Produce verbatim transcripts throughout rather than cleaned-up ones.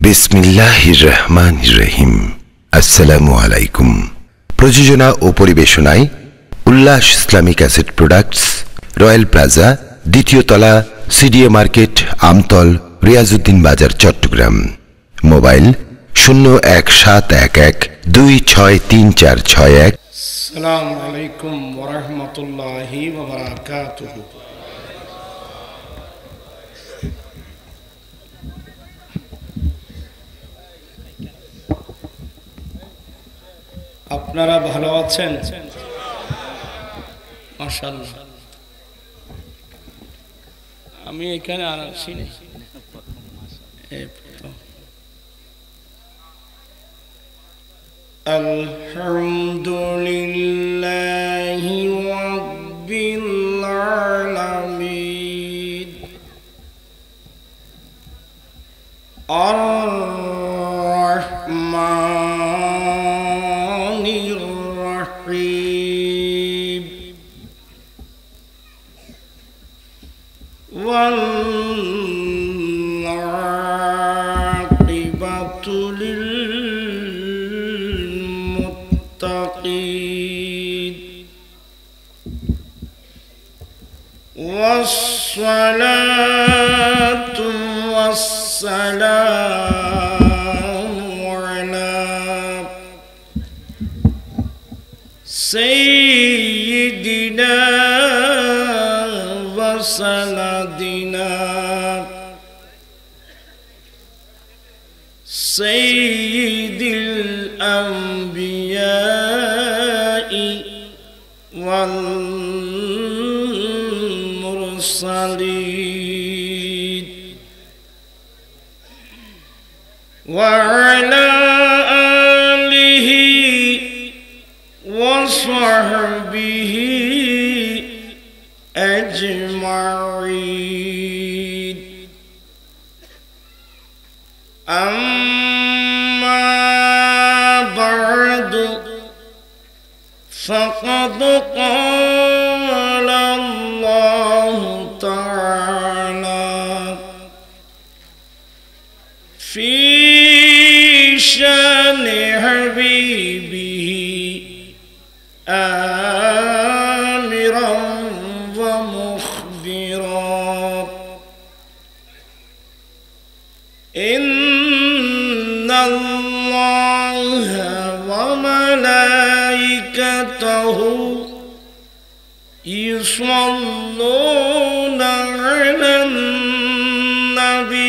বিসমিল্লাহির রহমানির রহিম। আসসালামু আলাইকুম। প্রযোজনা ও পরিবেশনায় Ullash Islamic asset products, royal plaza, দ্বিতীয় তলা, সিডিএ মার্কেট, আমতল, রিয়াজউদ্দিন বাজার, চট্টগ্রাম। মোবাইল শূন্য এক সাত এক এক দুই ছয় তিন চার ছয় এক। আসসালামু আলাইকুম ওয়া রাহমাতুল্লাহি ওয়া বারাকাতুহু। আপনারা ভালো আছেন? মাশাআল্লাহ। আমি এখানে আর আছি না। আলহামদুলিল্লাহি রাব্বিল আলামিন আর রহমানির রহিম ওয়াল আকিবাতু লিল মুত্তাকিন ওয়াসসালাতু ওয়াসসালামু আলা সাইয়্যিদিনা ওয়া সানাদিনা সাইয়্যিদিল আম্বিয়াই ওয়াল মুরসালিন ওয়া আলা আলিহি ওয়া সাহবিহি আজমাইন। আম্মা বা'দু ফাকাদ ক্বালা আল্লাহু তাআলা ফি শানি হাবিবিহি আমিরান ওয়া মুখবিরান ইন্নাল্লাহা ওয়া মালাইকাতাহু ইউসাল্লুনা আলান নাবী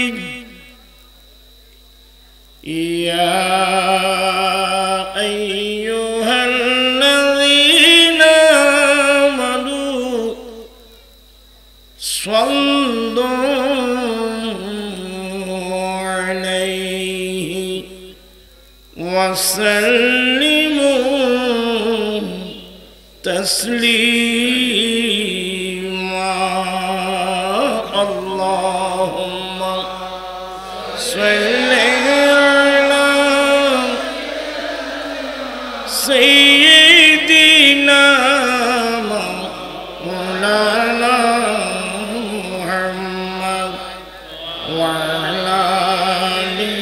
ইয়া আইয়ুহাল্লাযীনা আমানু সাল্লু আলাইহি ওয়া সাল্লিমু তাসলিমা। আল্লাহুম্মা সাল্লি আলা সাইয়্যিদিনা মাওলানা মুহাম্মদ ওয়া আলা আলি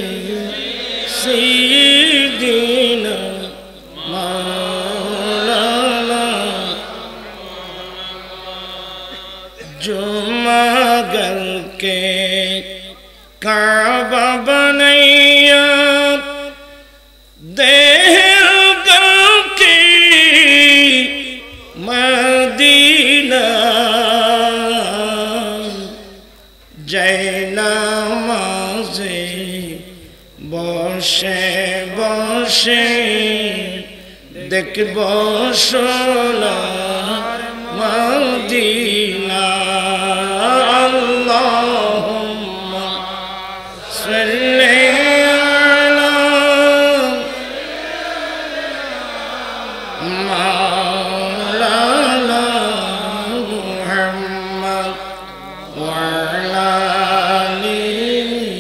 সাইয়্যিদিনা মাওলানা। जुमगल के काबा बनैया देहगल के मदीना जयनामाज़े बसे बसे देखब सोनार मदीना। अल्लाहुम्मा सल्ली अला मौलाना मुहम्मद वा अला आलिहि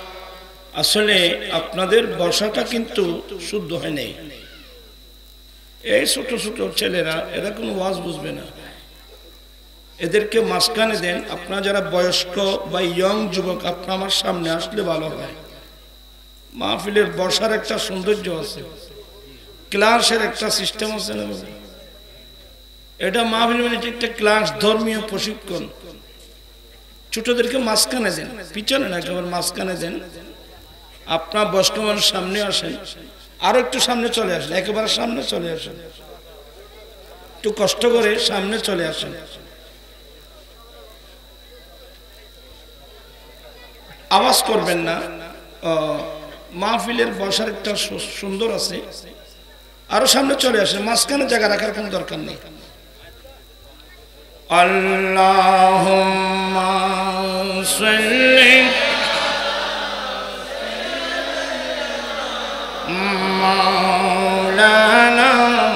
আসলে আপনাদের বসাটা কিন্তু শুদ্ধ হয় নাই। এই ছোট ছোট ছেলেরা এরা কোনো ওয়াজ বুঝবে না, এদেরকে মাঝখানে দেন। আপনারা যারা বয়স্ক বা ইয়ং যুবক, আপনার আমার সামনে আসলে ভালো হয়। মাহফিলের বসার একটা সৌন্দর্য আছে, ক্লাসের একটা সিস্টেম আছে না, এটা মাহফিল মানে একটা ক্লাস, ধর্মীয় প্রশিক্ষণ। ছোটদেরকে মাঝখানে দেন, পিছনে না, একেবারে মাঝখানে দেন। আপনার বয়স্ক মানুষ সামনে আসেন, আরো একটু সামনে চলে আসেন, একেবারে সামনে চলে আসেন, একটু কষ্ট করে সামনে চলে আসেন। আওয়াজ করবেন না। মাহফিলের বসার একটা সুন্দর আছে, আরো সামনে চলে আসেন, মাঝখানে জায়গা রাখার কোনো দরকার নেই। আল্লাহুম্মা সাল্লি মাওলানা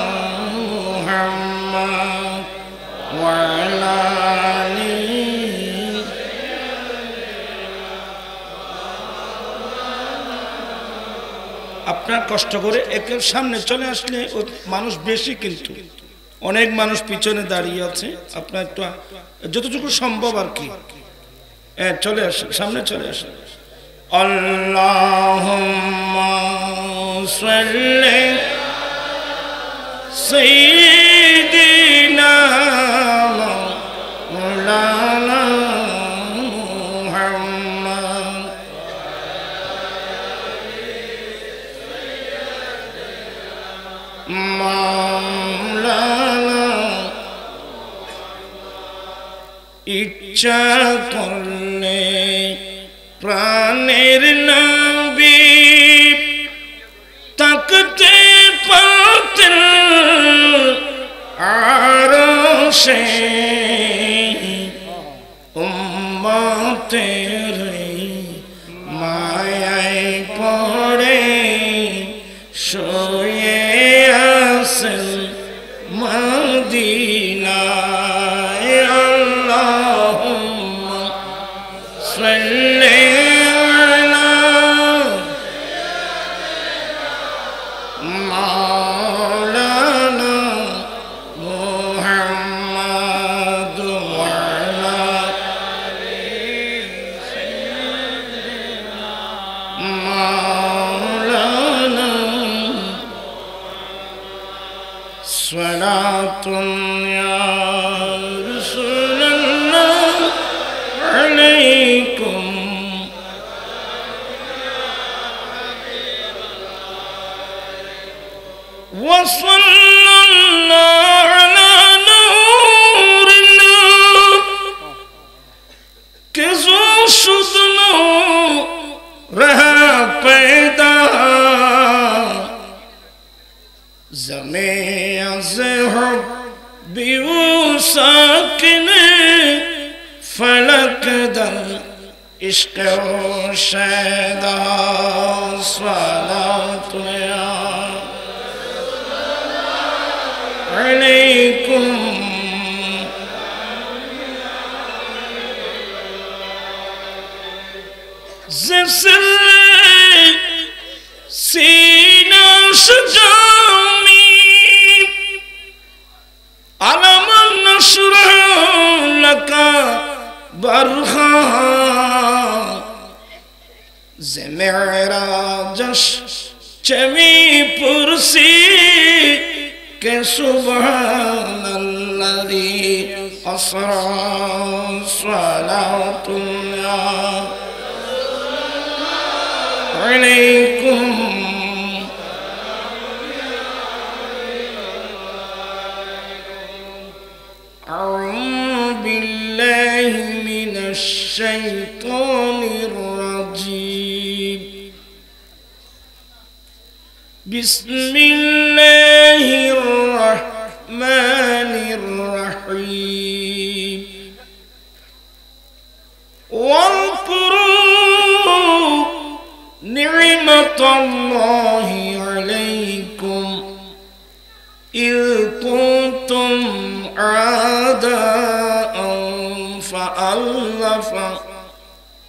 মুহাম্মদ ওয়া আলা আলি। আপনার কষ্ট করে একের সামনে চলে আসলে মানুষ বেশি, কিন্তু অনেক মানুষ পিছনে দাঁড়িয়ে আছে। আপনার একটু যতটুকু সম্ভব আর কি চলে আসেন, সামনে চলে আসেন। আল্লাহুম্মা সাল্লি সাইয়্যিদিনা মাওলানা মুহাম্মদ মাওলানা। ইচ্ছা করলে প্রাণের নবী তাকতে পারতেন আরশে, উম্মতের মায়ায় পড়ে শুয়ে আছেন মদিনায়। আল্লাহুম্মা সাল্লি আলা মাওলানা মুহাম্মদ ওয়া আলা আলি সাইয়্যিদিনা মাওলানা। সালাতুন ইয়া রাসূলুল্লাহ আলাইকুম ওয়া সাল্লাল্লাহু আলা নূরিল্লাহ কে জো শুধনো রহা पैदा ज़मे अज़ हुब्बी साकिन फलक दर इश्क़ शैदा सलातुन अलैकुम। सीना सजामी अलम नशरह लका बरखा ज़मेराजश चमी पुरसी के सुब्हानल्लज़ी अस्रा सलातुल्ला अलैकुम। अऊज़ु बिल्लाहि मिनश शैतानिर रजीम। बिस्मिल्लाहिर रहमानिर रहीम। वज़्कुरू निअमतल्लाहि अलैकुम इज़ कुंतुम आदाअन फ़अल्लफ़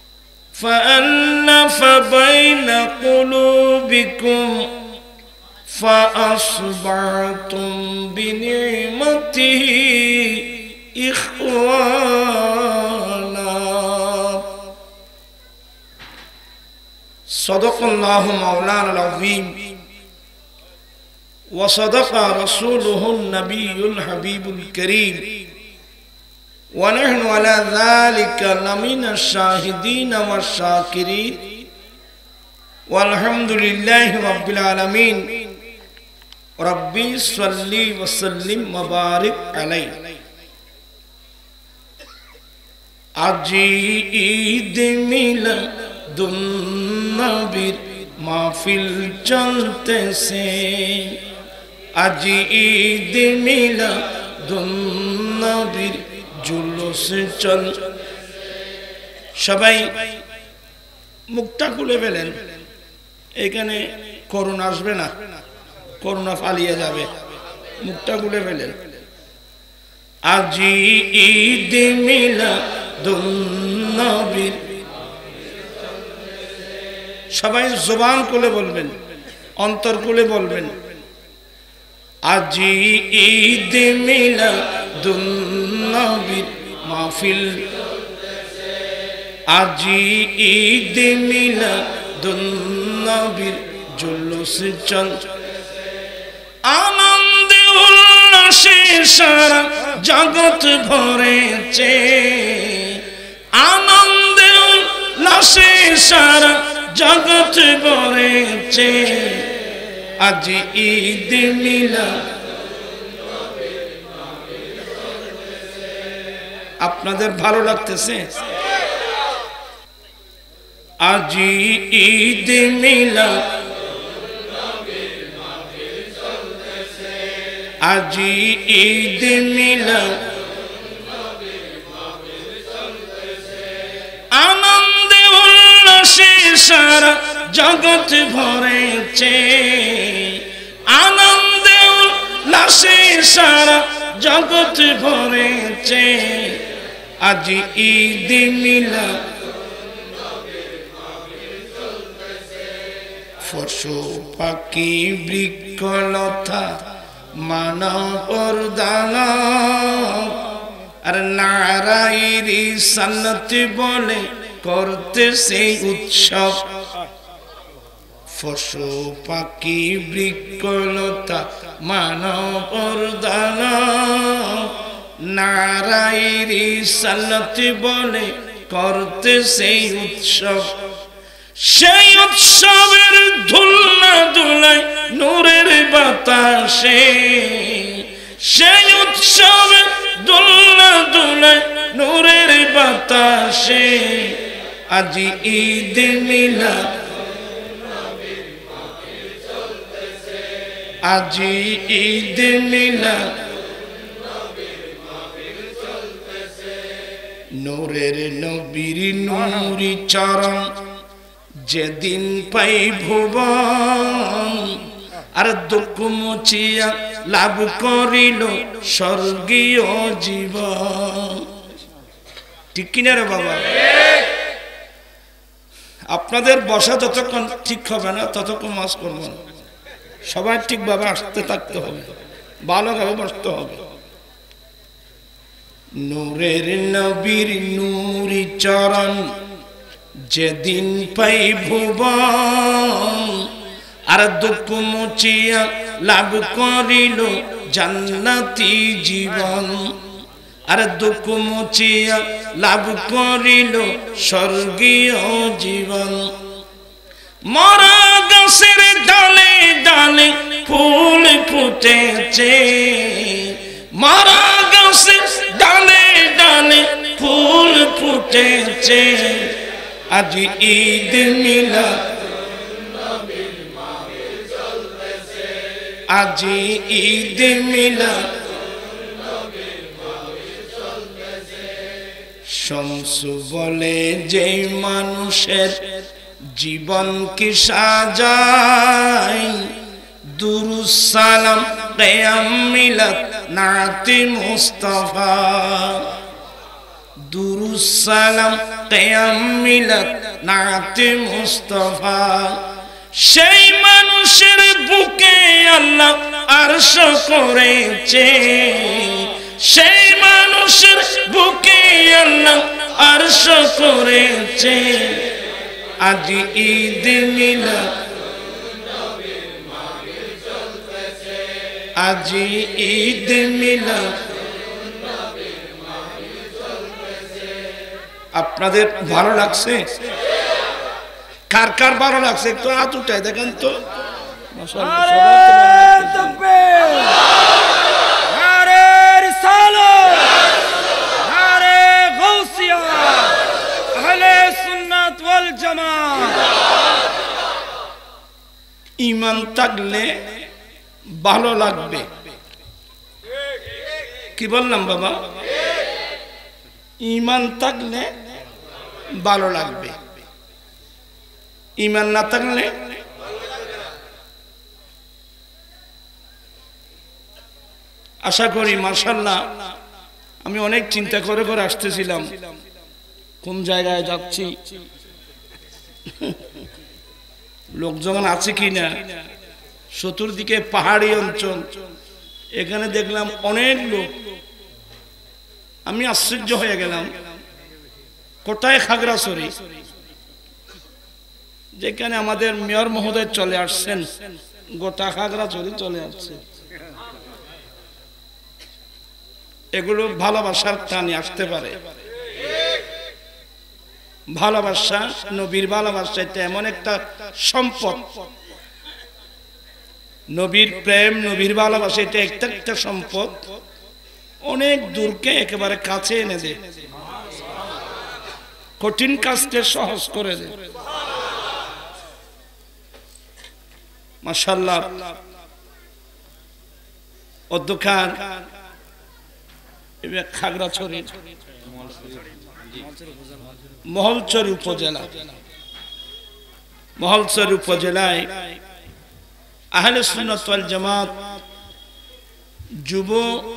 फ़अल्लफ़ बैन क़ुलूबिकुम فأصبحتم بنعمته إخوانا صدق الله مولانا العظيم وصدق رسوله النبي الحبيب الكريم ونحن على ذلك لمن الشاهدين والشاكرين والحمد لله رب العالمين ربي صلي وسلم وبارك عليه আজি ঈদ মিলাদুন নবীর মাহফিল চলতেছে আজি ঈদ মিলাদুন নবীর জুলুস চল সবাই মুখটা খুলে ফেলেন এখানে করোনা আসবে না করোনা পালিয়ে যাবে মুখটা খুলে ফেলেন আজি ঈদ মিলাদুন নবীর সবাই জবান খুলে বলবেন অন্তর খুলে বলবেন আজি ঈদ মিলাদুন নবীর মাহফিল আজি ঈদ মিলাদুন নবীর জুলুস চল আনন্দে উল্লাসে সারা জগৎ ভরেছে আনন্দে উল্লাসে সারা জগৎ ভরেছে আজি ঈদ মিলাদ আপনাদের ভালো লাগতেছে আজি ঈদ মিলাদ আজি ঈদ মিলাদ আনন্দে উল্লাসে সারা জগৎ ভরেছে আনন্দে উল্লাসে সারা জগৎ ভরেছে আজি ঈদ মিলাদ পশু পাখি বৃক্ষলতা মানবর দানা আর নারায়ণী সান্নত বলে করতে সেই উৎসব পশু পাখি বৃক্ষলতা মানবর দানা নারায়ণী সান্নত বলে করতে সেই উৎসব সেই উৎসবের ধুলনা দুলায় নূরের বাতাসে সেই উৎসবের ধুলনা দুলায় নূরের বাতাসে আজি ঈদ মিলাদ আজি ঈদ মিলাদ নূরের নবীর নূরি চরণ যেদিন পাই ভুবন আর দুঃখ মুছিয়া লাভ করিল স্বর্গীয় জীবন ঠিক কিনা রে বাবা আপনাদের বসা যতক্ষণ ঠিক হবে না ততক্ষণ মাস করব না সবাই ঠিকভাবে আসতে থাকতে হবে ভালোভাবে বসতে হবে নূরের নবীর নূরি চরণ যেদিন পাই ভুবন আর দুঃখ মুছিয়া লাভ করিল জান্নাতি জীবন আর দুঃখ মুছিয়া লাভ করিল স্বর্গীয় জীবন মরা গাছের ডালে ডালে ফুল ফুটেছে মরা গাছের ডালে ডালে ফুল ফুটেছে আজি ঈদ মিলাদ আজি ঈদ মিলাদ শামসু বলে যে মানুষের জীবন কি সাজায় দুরুদ সালাম কিয়াম মিলাদ নাতে মুস্তাফা দুরুদ সালাম কিয়াম মিলাদ নাতে মুস্তাফা সেই মানুষের বুকে আল্লাহ আরশ করেছে, সেই মানুষের বুকে আল্লাহ আরশ করেছে। আজ ঈদ মিলাদ, আজ ঈদ মিলাদ। আপনাদের ভালো লাগছে? কার কার ভালো লাগছে একটু হাত উঠায় দেখেন তো। ঈমান থাকলে ভালো লাগবে। কি বললাম বাবা? ঈমান থাকলে ভালো লাগবে, ঈমান না থাকলে আশা করি মাশাআল্লাহ। আমি অনেক চিন্তা করে করে আসতেছিলাম কোন জায়গায় যাচ্ছি, লোকজন আছে কিনা। চতুর্দিকে পাহাড়ি অঞ্চল, এখানে দেখলাম অনেক লোক। আমি আশ্চর্য হয়ে গেলাম, কোথায় খাগড়াছড়ি, যেখানে আমাদের মেয়র মহোদয় চলে আসছেন, গোটা খাগড়াছড়ি চলে আসছে। এগুলো ভালোবাসার টানে আসতে পারে। ভালোবাসা, নবীর ভালোবাসা, এটা এমন একটা সম্পদ। নবীর প্রেম, নবীর ভালোবাসা, এটা একটা একটা সম্পদ, অনেক দূরকে একেবারে কাছে এনে দেয়, কঠিন কাজকে সহজ করে দেয়। মাশাআল্লাহ। অধ্যক্ষার খাগড়াছড়ি মহলছড়ি উপজেলা, মহলছড়ি উপজেলায় আহলে সুন্নাত ওয়াল জামাত যুব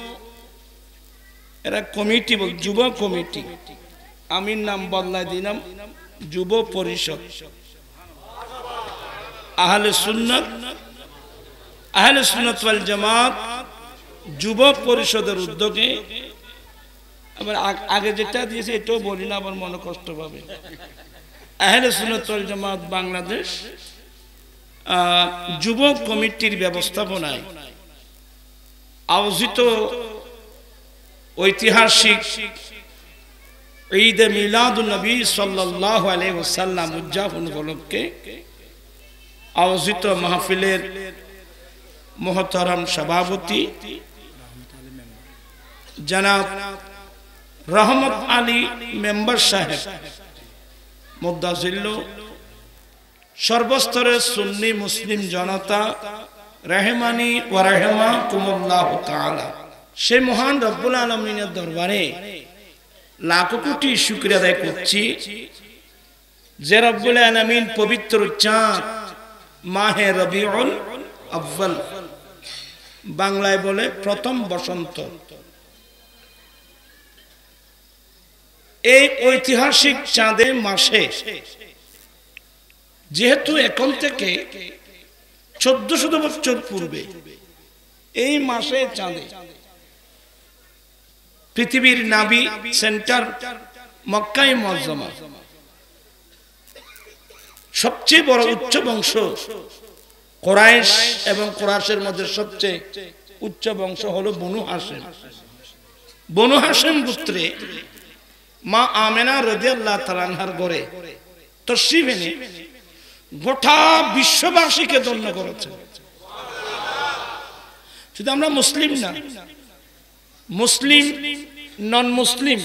এরা কমিটি, বল যুব কমিটি, আমি নাম বদলাই দিলাম যুব পরিষদ। আহলে সুন্নাত আহলে সুন্নাত ওয়াল জামাত যুব পরিষদের উদ্যোগে, আবার আগে যেটা দিয়েছে এটাও বলি না, আবার মনে কষ্ট পাবে। আহলে সুন্নাত ওয়াল জামাত বাংলাদেশ যুব কমিটির ব্যবস্থাপনায় আয়োজিত ঐতিহাসিক ঈদে মিলাদুন নবী সাল্লাল্লাহু আলাইহি ওয়াসাল্লাম উদযাপন উপলক্ষে আয়োজিত মাহফিলের মুহতারাম সভাপতি জনাব রহমত আলী মেম্বার সাহেব মুদাজিল্লু, সর্বস্তরের সুন্নি মুসলিম জনতা রাহমানি ওয়া রাহমাকুমুল্লাহু তাআলা, সে মহান রব্বুল আলামিনের দরবারে লাখ কোটি শুকরিয়া আদায় করছি যে রব্বুল আলামিন পবিত্র চাঁদ মাহে রবিউল আউয়াল, বাংলায় বলে প্রথম বসন্ত, এই ঐতিহাসিক চাঁদের মাসে, যেহেতু এখন থেকে চোদ্দশো বছর পূর্বে এই মাসে চাঁদে পৃথিবীর নাভি সেন্টার মক্কায়ে মুআজ্জামা, সবচেয়ে বড় উচ্চ বংশ কুরাইশ, এবং কুরাইশের মধ্যে সবচেয়ে উচ্চ বংশ হলো বনু হাশিম। বনু হাশিম গোত্রে মা আমেনা রাদিয়াল্লাহু তাআলা আনহার ঘরে তশরীফ এনে গোটা বিশ্ববাসীকে ধন্য করেছেন। শুধু আমরা মুসলিম না, মুসলিম নন মুসলিম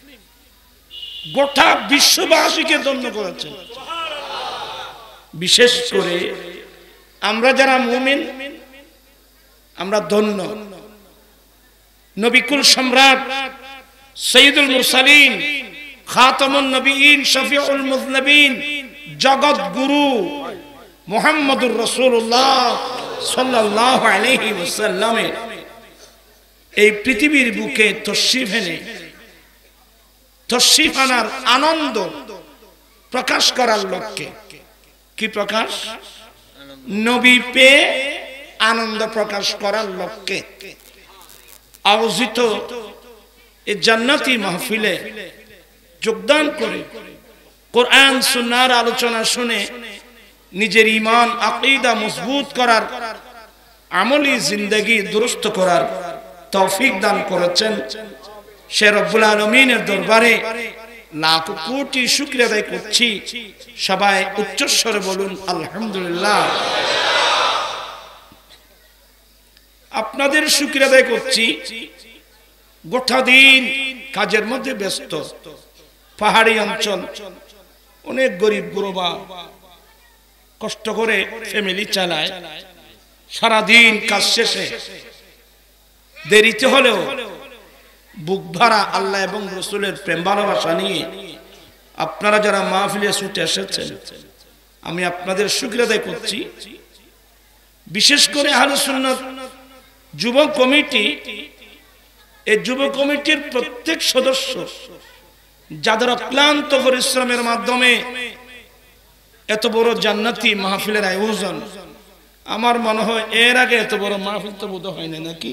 গোটা বিশ্ববাসীকে ধন্য করেছেন। বিশেষ করে আমরা যারা মুমিন আমরা ধন্য। নবিকুল সম্রাট সৈয়দুল মুরসালিন খাতামুন নবিয়িন শফিউল মুযনিবিন জগৎ গুরু মুহাম্মদুর রাসূলুল্লাহ সাল্লাল্লাহু আলাইহি ওয়াসাল্লামের এই পৃথিবীর বুকে তশরীফ এনে তশরীফ আনার আনন্দ প্রকাশ করার লক্ষ্যে, কি প্রকাশ? নবী পেয়ে আনন্দ প্রকাশ করার লক্ষ্যে আয়োজিত এই জান্নাতি মাহফিলে যোগদান করে কোরআন সুন্নাহর আলোচনা শুনে নিজের ঈমান আকীদা মজবুত করার, আমলি জিন্দেগি দুরুস্ত করার তৌফিক দান করেছেন। সে রব্বুল আলামিনের দরবারে লাখ কোটি শুকরিয়া আদায় করছি। সবাই উচ্চস্বরে বলুন আলহামদুলিল্লাহ। আপনাদের শুকরিয়া আদায় করছি, গোটা দিন কাজের মধ্যে ব্যস্ত, পাহাড়ি অঞ্চল, অনেক গরিব গুরবা কষ্ট করে ফ্যামিলি চালায়, সারাদিন কাজ শেষে দেরিতে হলেও বুক ভরা আল্লাহ এবং রসুলের প্রেম ভালোবাসা নিয়ে আপনারা যারা মাহফিলে ছুটে এসেছেন, আমি আপনাদের শুকরিয়া আদায় করছি। বিশেষ করে আহলে সুন্নাত যুব কমিটি, এই যুব কমিটির প্রত্যেক সদস্য যাদের অক্লান্ত পরিশ্রমের মাধ্যমে এত বড় জান্নাতি মাহফিলের আয়োজন, আমার মনে হয় এর আগে এত বড় মাহফিল তো বোধ হয় না, নাকি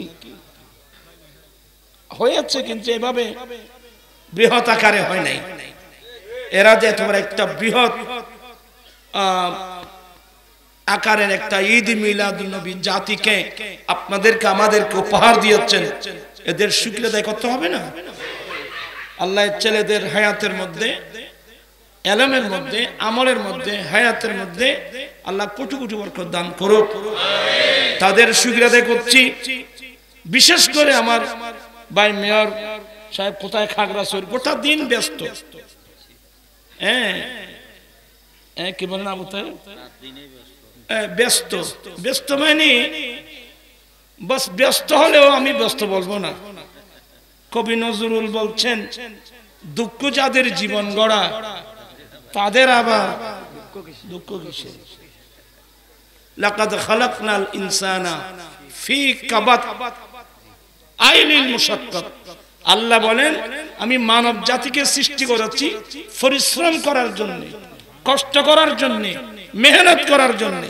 হয়েছে, কিন্তু এভাবে বৃহৎ আকারে হয় নাই। এরা যে এত বড় একটা বৃহৎ আকারের একটা ঈদ মিলাদুন নবী জাতিকে আপনাদেরকে আমাদেরকে উপহার দিয়েছেন, এদের শুকরিয়া আদায় করতে হবে না? আল্লাহ ছেলেদের হায়াতের মধ্যে, এলমের মধ্যে, আমলের মধ্যে, হায়াতের মধ্যে আল্লাহ কোটি কোটি বরকত দান করুক। তাদের শুকরিয়া আদায় করছি। বিশেষ করে আমার ভাই মেয়র সাহেব কোথায় খাগড়াছড়ি, গোটা দিন ব্যস্ত। হ্যাঁ হ্যাঁ কি বলেন আবু তাহের? ব্যস্ত ব্যস্ত মানে বাস ব্যস্ত হলেও আমি ব্যস্ত বলবো না। কবি নজরুল বলছেন, দুঃখ যাদের জীবন গড়া তাদের আবার দুঃখ কিসের? লাকাদ খালাকনাল ইনসানা ফি কাবাদ আইলিল মুশাক্কাত। আল্লাহ বলেন, আমি মানব জাতিকে সৃষ্টি করেছি পরিশ্রম করার জন্য, কষ্ট করার জন্য, মেহনত করার জন্য।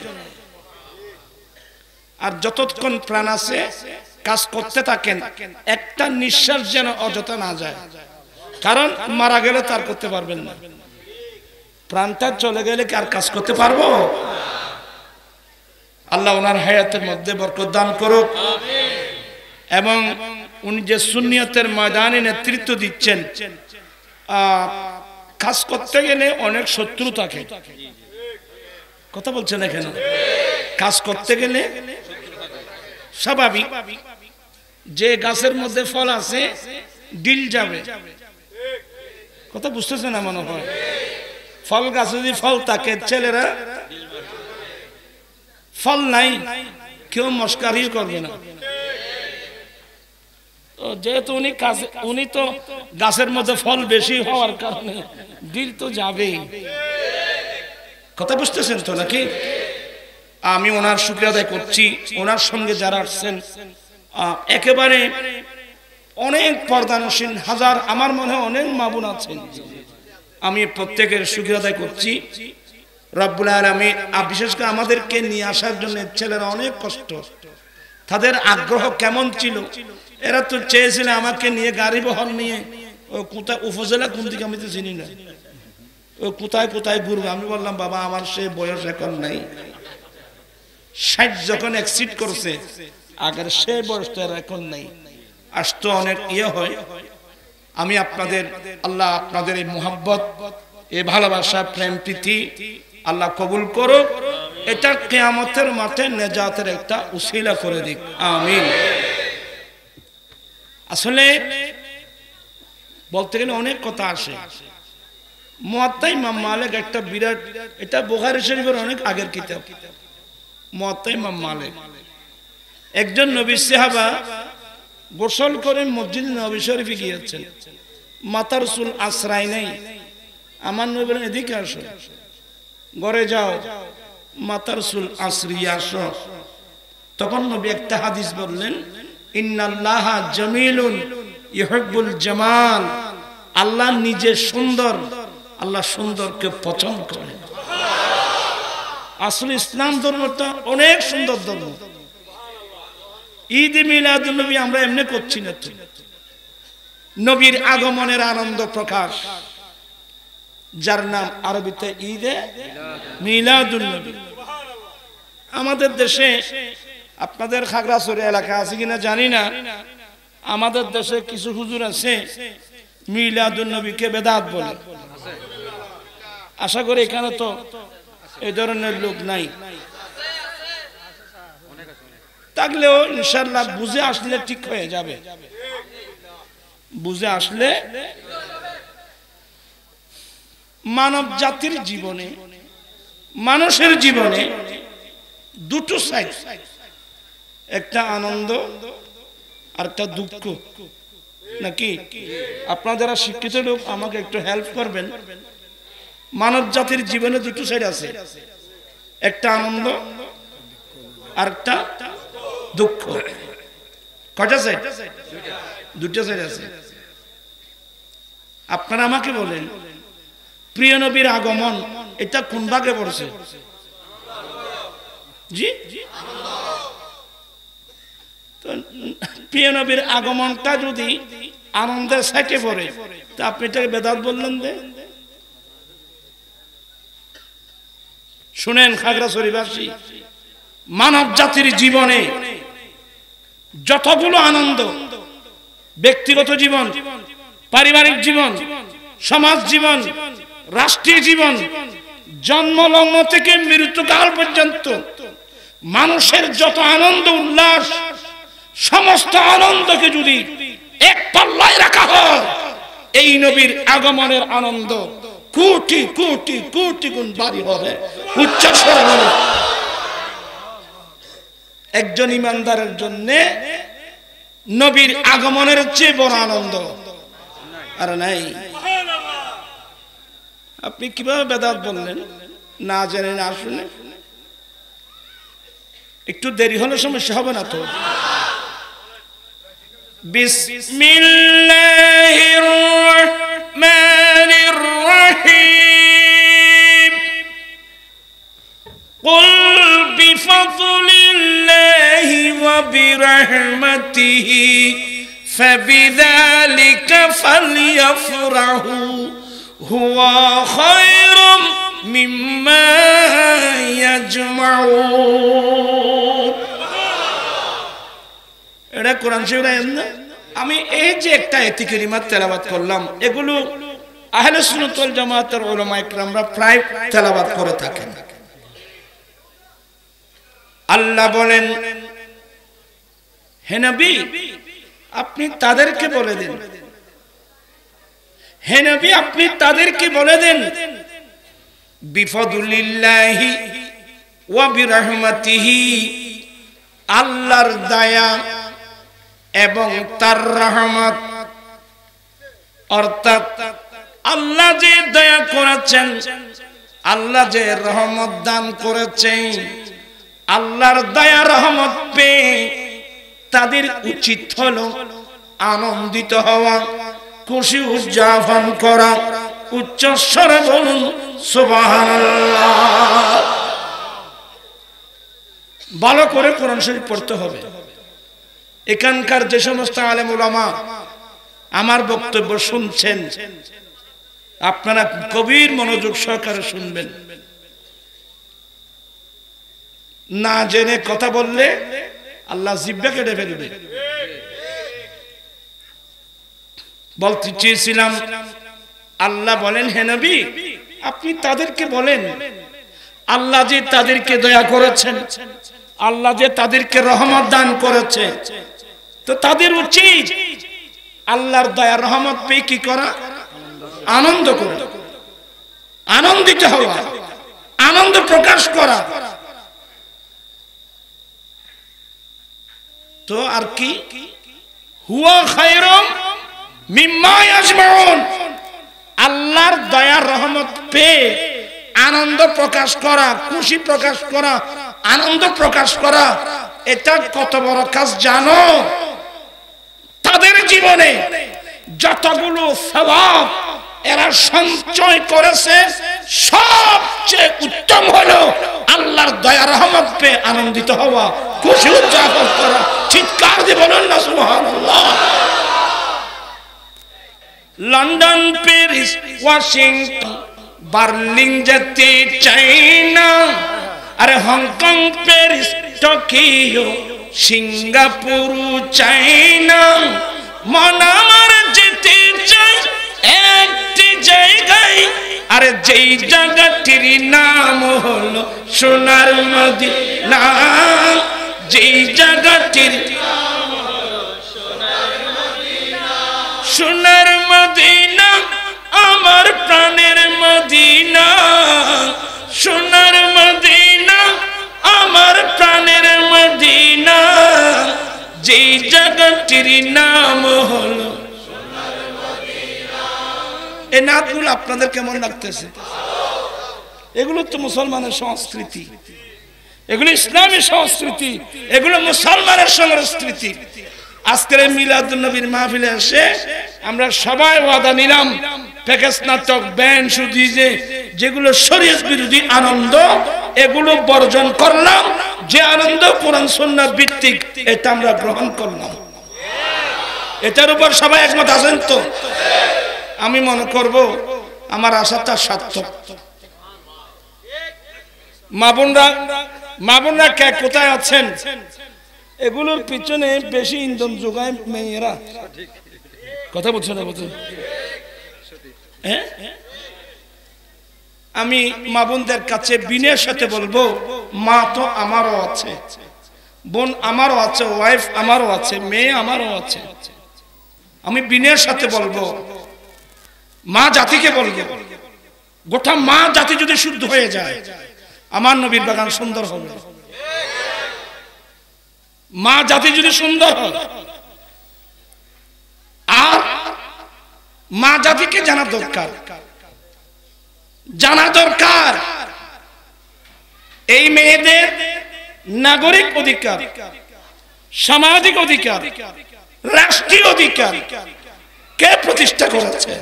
আর যতক্ষণ প্রাণ আছে কাজ করতে থাকেন, একটা নিঃশ্বাস যেন অযথা না যায়, কারণ মারা গেলে তার করতে পারবেন না। প্রাণটা চলে গেলে কি আর কাজ করতে পারবো? আল্লাহ ওনার হায়াতের মধ্যে বরকত দান করুক। এবং উনি যে সুন্নিয়তের ময়দানে নেতৃত্ব দিচ্ছেন, কাজ করতে গেলে অনেক শত্রু থাকে। কথা বলছেন এখানে, কাজ করতে গেলে স্বাভাবিক যে গাছের মধ্যে ফল আছে ডিল যাবে। কথা বুঝতেছে না মনে হয়? ফল গাছে যদি ফল থাকে, ছেলেরা ফল নাই, কেউ মস্কারি করবে না। যেহেতু উনি উনি তো গাছের মধ্যে ফল বেশি হওয়ার কারণে ডিল তো যাবেই। কথা বুঝতেছেন তো নাকি? আমি ওনার শুকরিয়া আদায় করছি। ওনার সঙ্গে যারা আসছেন একেবারে অনেক পর্দানসীন হাজার, আমার মনে হয় অনেক মা বোন আছেন, আমি প্রত্যেকের শুকরিয়া আদায় করছি। রব্বুল আলামিন বিশেষ করে আমাদেরকে নিয়ে আসার জন্য ছেলেরা অনেক কষ্ট, তাদের আগ্রহ কেমন ছিল। এরা তো চেয়েছিল আমাকে নিয়ে গাড়ি বহন নিয়ে কোথায় উপজেলা কোন দিকে আমি তো চিনি না, ও কোথায় কোথায় ঘুরবে। আমি বললাম, বাবা আমার সে বয়স এখন নাই, ষাট যখন এক্সিড করছে, আগের সে বয়সটা এখন নাই, আসতো অনেক ইয়ে হয়। আমি আপনাদের, আল্লাহ আপনাদের এই মোহাব্বত, এই ভালোবাসা, প্রেম প্রীতি আল্লাহ কবুল করুক। এটা কিয়ামতের মাঠে নেজাতের একটা উসিলা করে দিক, আমিন। আসলে বলতে গেলে অনেক কথা আসে। মুয়াত্তা ইমাম মালিক একটা বিরাট, এটা বুখারী শরীফের অনেক আগের কিতাব। মুয়াত্তা ইমাম মালিক, একজন নবী সাহাবা গোসল করে মসজিদ নবী শরীফে গিয়েছেন, মাথার চুল আশ্রয় নেই। আমার নবী বলেন, এদিকে আসো, ঘরে যাও, মাথার চুল আশ্রিয়ে আসো। তখন নবী একটা হাদিস বললেন, ইন্নাল্লাহা জামিলুন ইউহিব্বুল জামাল। আল্লাহ নিজে সুন্দর, আল্লাহ সুন্দরকে পছন্দ করেন। আসলে ইসলাম ধর্মটা অনেক সুন্দর ধর্ম। ঈদ মিলাদুন নবী আমরা এমনি করছি না তো, নবীর আগমনের আনন্দ প্রকাশ, যার নাম আরবিতে ঈদে মিলাদুন নবী। আমাদের দেশে, আপনাদের খাগড়াছড়ি এলাকা আছে কিনা জানি না, আমাদের দেশে কিছু হুজুর আছে মিলাদুন নবীকে বেদাত বলে। আশা করি এখানে তো এই ধরনের লোক নাই, থাকলেও ইনশাআল্লাহ বুঝে আসলে ঠিক হয়ে যাবে। বুঝে আসলে মানব জাতির জীবনে, মানুষের জীবনে দুটো সাইড, একটা আনন্দ আর একটা দুঃখ, নাকি? আপনারা যারা শিক্ষিত লোক আমাকে একটু হেল্প করবেন। মানব জাতির জীবনে দুটো সাইড আছে, একটা আনন্দ আর একটা দুঃখ। কয়টা সাইড? দুটো সাইড আছে। আপনারা আমাকে বলেন, প্রিয় নবীর আগমন এটা কোন ভাগে পড়ছে? জি, প্রিয় নবীর আগমনটা যদি আনন্দের সাইটে পড়ে তা আপনি এটাকে বেদাত বললেন যে? শুনেন খাগড়াছড়িবাসী, মানব জাতির জীবনে যতগুলো আনন্দ, ব্যক্তিগত জীবন, পারিবারিক জীবন, সমাজ জীবন, রাষ্ট্রীয় জীবন, জন্মলগ্ন থেকে মৃত্যুকাল পর্যন্ত মানুষের যত আনন্দ উল্লাস, সমস্ত আনন্দকে যদি এক পাল্লায় রাখা হয়, এই নবীর আগমনের আনন্দ কোটি কোটি কোটি গুণ বাড়ি হবে, উচ্চস্বরে হবে। একজন ইমানদারের জন্য নবীর আগমনের চেয়ে বড় আনন্দ আর নাই। আপনি কিভাবে বেদাত বললেন? না জেনে না শুনে। একটু দেরি হলে সমস্যা হবে না তো? বিসমিল্লাহির রহমানির রহিম। কুল বিফাদলিল্লাহি ওয়া বিরহমাতিহি ফাবিযালিকা ফালইফরাহু হুয়া খায়রুম মিম্মা ইয়াজমাউন। এটা কোরআন শরীফের আয়াত না? আমি এই যে একটা আয়াত কারিমা তেলাওয়াত করলাম, এগুলো আহলে সুন্নাত ওয়াল জামাতের উলামা ইকরামরা প্রায় তেলাওয়াত করে থাকেন। আল্লাহ বলেন, হে নবী আপনি তাদেরকে বলে দেন, হে নবী আপনি তাদেরকে বলে দেন, বিফাদলিল্লাহি ওয়া বিরহমাতিহি, আল্লাহর দয়া এবং তার রহমত, অর্থাৎ আল্লাহ যে দয়া করেছেন, আল্লাহ যে রহমত দান করেছেন, আল্লাহর দয়া রহমত পেয়ে তাদের উচিত হলো আনন্দিত হওয়া, খুশি উদযাপন করা। উচ্চ স্বরে বলুন সুবহানাল্লাহ। ভালো করে কোরআন শরীফ পড়তে হবে। এখানকার যে সমস্ত আলেম উলামা আমার বক্তব্য শুনছেন, আপনারা গভীর মনোযোগ সহকারে শুনবেন। না জেনে কথা বললে আল্লাহ জিহ্বা কেটে ফেলবে। বলতে চেয়েছিলাম, আল্লাহ বলেন, হে নবী আপনি তাদেরকে বলেন, আল্লাহ যে তাদেরকে দয়া করেছেন, আল্লাহ যে তাদেরকে রহমত দান করেছে, তো তাদের উচিত আল্লাহর দয়া রহমত পেয়ে কি করা? আনন্দ করা, আনন্দিত হওয়া, আনন্দ প্রকাশ করা। তো আর কি? হুয়া খায়রুম মিম্মা ইয়াজমাউন, আল্লাহর দয়া রহমত পেয়ে আনন্দ প্রকাশ করা, খুশি প্রকাশ করা, আনন্দ প্রকাশ করা, এটা কত বড় কাজ জানো? তাদের জীবনে যতগুলো সওয়াব এরা সঞ্চয় করেছে, সবচেয়ে উত্তম হলো আল্লাহর দয়া রহমত পেয়ে আনন্দিত হওয়া, খুশি উদযাপন করা। চিৎকার দিয়ে বলুন না সুবহানাল্লাহ। লন্ডন, প্যারিস, ওয়াশিংটন, বার্লিন যেতে চাই না, আরে হংকং, প্যারিস, টোকিও, সিঙ্গাপুর চাই না, মন আমার যেতে চাই একটি জায়গায়, আরে যেই জায়গাটির নাম হলো সোনার মদিনা, যেই জায়গাটির নাম হলো সোনার মদিনা, সোনার মদিনা আমার প্রাণের মদিনা, সোনার মদিনা আমার প্রাণের মদিনা, যেই জায়গাটির নাম হলো সোনার মদিনা। এই নাতগুলো আপনাদের কেমন লাগতেছে? এগুলো তো মুসলমানের সংস্কৃতি, এগুলো ইসলামী সংস্কৃতি, এগুলো মুসলমানের সংস্কৃতি। আজকের মিলাদুন নবীর মাহফিলে এসে আমরা সবাই ওয়াদা নিলাম, প্যাকেজ নাটক, ব্যান্ড, শুধু যে যেগুলো শরীয়ত বিরোধী আনন্দ, এগুলো বর্জন করলাম। যে আনন্দ কোরআন সুন্নাহ ভিত্তিক, এটা আমরা গ্রহণ করলাম। এটার উপর সবাই একমত আছেন তো? আমি মনে করব আমার আশাটা সার্থক। মা বোনরা, মা বোনরা কে কোথায় আছেন? এগুলোর পিছনে বেশি ইন্ধন যোগায় মেয়েরা। কথা বলছো না? বলছো হ্যাঁ? আমি মা বোনদের কাছে বিনয়ের সাথে বলবো, মা তো আমারও আছে, বোন আমারও আছে, ওয়াইফ আমারও আছে, মেয়ে আমারও আছে। আমি বিনয়ের সাথে বলবো, মা জাতিকে বলবো, গোটা মা জাতি যদি শুদ্ধ হয়ে যায়, আমার নবীর বাগান সুন্দর হবে। মা জাতি যদি সুন্দর হয়, আর মা জাতিকে জানা দরকার, জানা দরকার এই মেয়েদের নাগরিক অধিকার, সামাজিক অধিকার, রাষ্ট্রীয় অধিকার কে প্রতিষ্ঠা করেছে,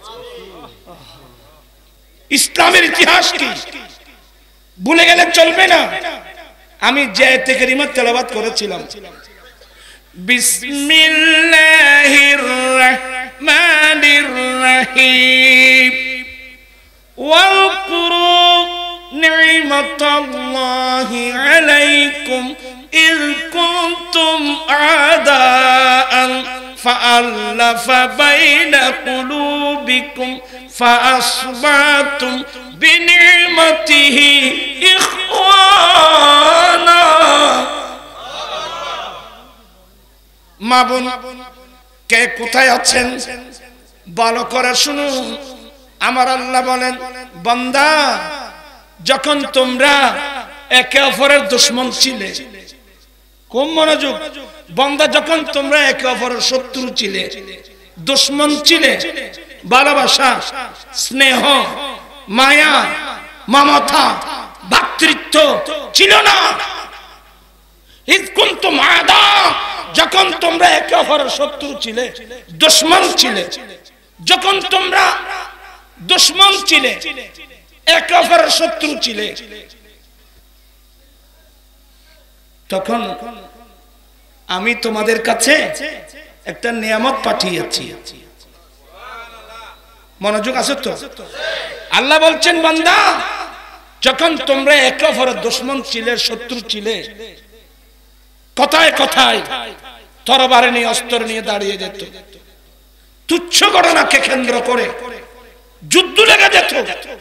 ইসলামের ইতিহাস কি, ভুলে গেলে চলবে না। আমি যে আয়াতে কারিমা তেলাওয়াত করেছিলাম, বিসমিল্লাহির রাহমানির রহিম, ওয়াযকুরু নি'মাতাল্লাহি আলাইকুম ইয কুনতুম আদাআন ফাআল্লাফা বাইনা কুলুবিকুম ফাআসবাহতুম বিনি'মাতিহি ইখওয়ানা। মা বোন কে কোথায় আছেন ভালো করে শুনুন। আমার আল্লাহ বলেন, বান্দা যখন তোমরা একে অপরের দুশমন ছিলে, কম মনোযোগ, বান্দা যখন তোমরা একে অপরের শত্রু ছিলে, দুশমন ছিলে, ভালোবাসা, স্নেহ, মায়া, মমতা, ভ্রাতৃত্ব ছিল না। ইয কুনতুম আদা, যখন তোমরা একে অপরের শত্রু ছিলে, দুশমন ছিলে, যখন তোমরা দুশমন ছিলে, একে অপরের শত্রু ছিলে, তখন আমি তোমাদের কাছে একটা নিয়ামত পাঠিয়েছি। মনোযোগ আছে তো? আল্লাহ বলছেন, বান্দা যখন তোমরা একে অপরের দুশমন ছিলে, শত্রু ছিলে, কথায় কথায় তরবারি নিয়ে, অস্ত্র নিয়ে দাঁড়িয়ে যেত, তুচ্ছ ঘটনাকে কেন্দ্র করে যুদ্ধ লেগে যেত।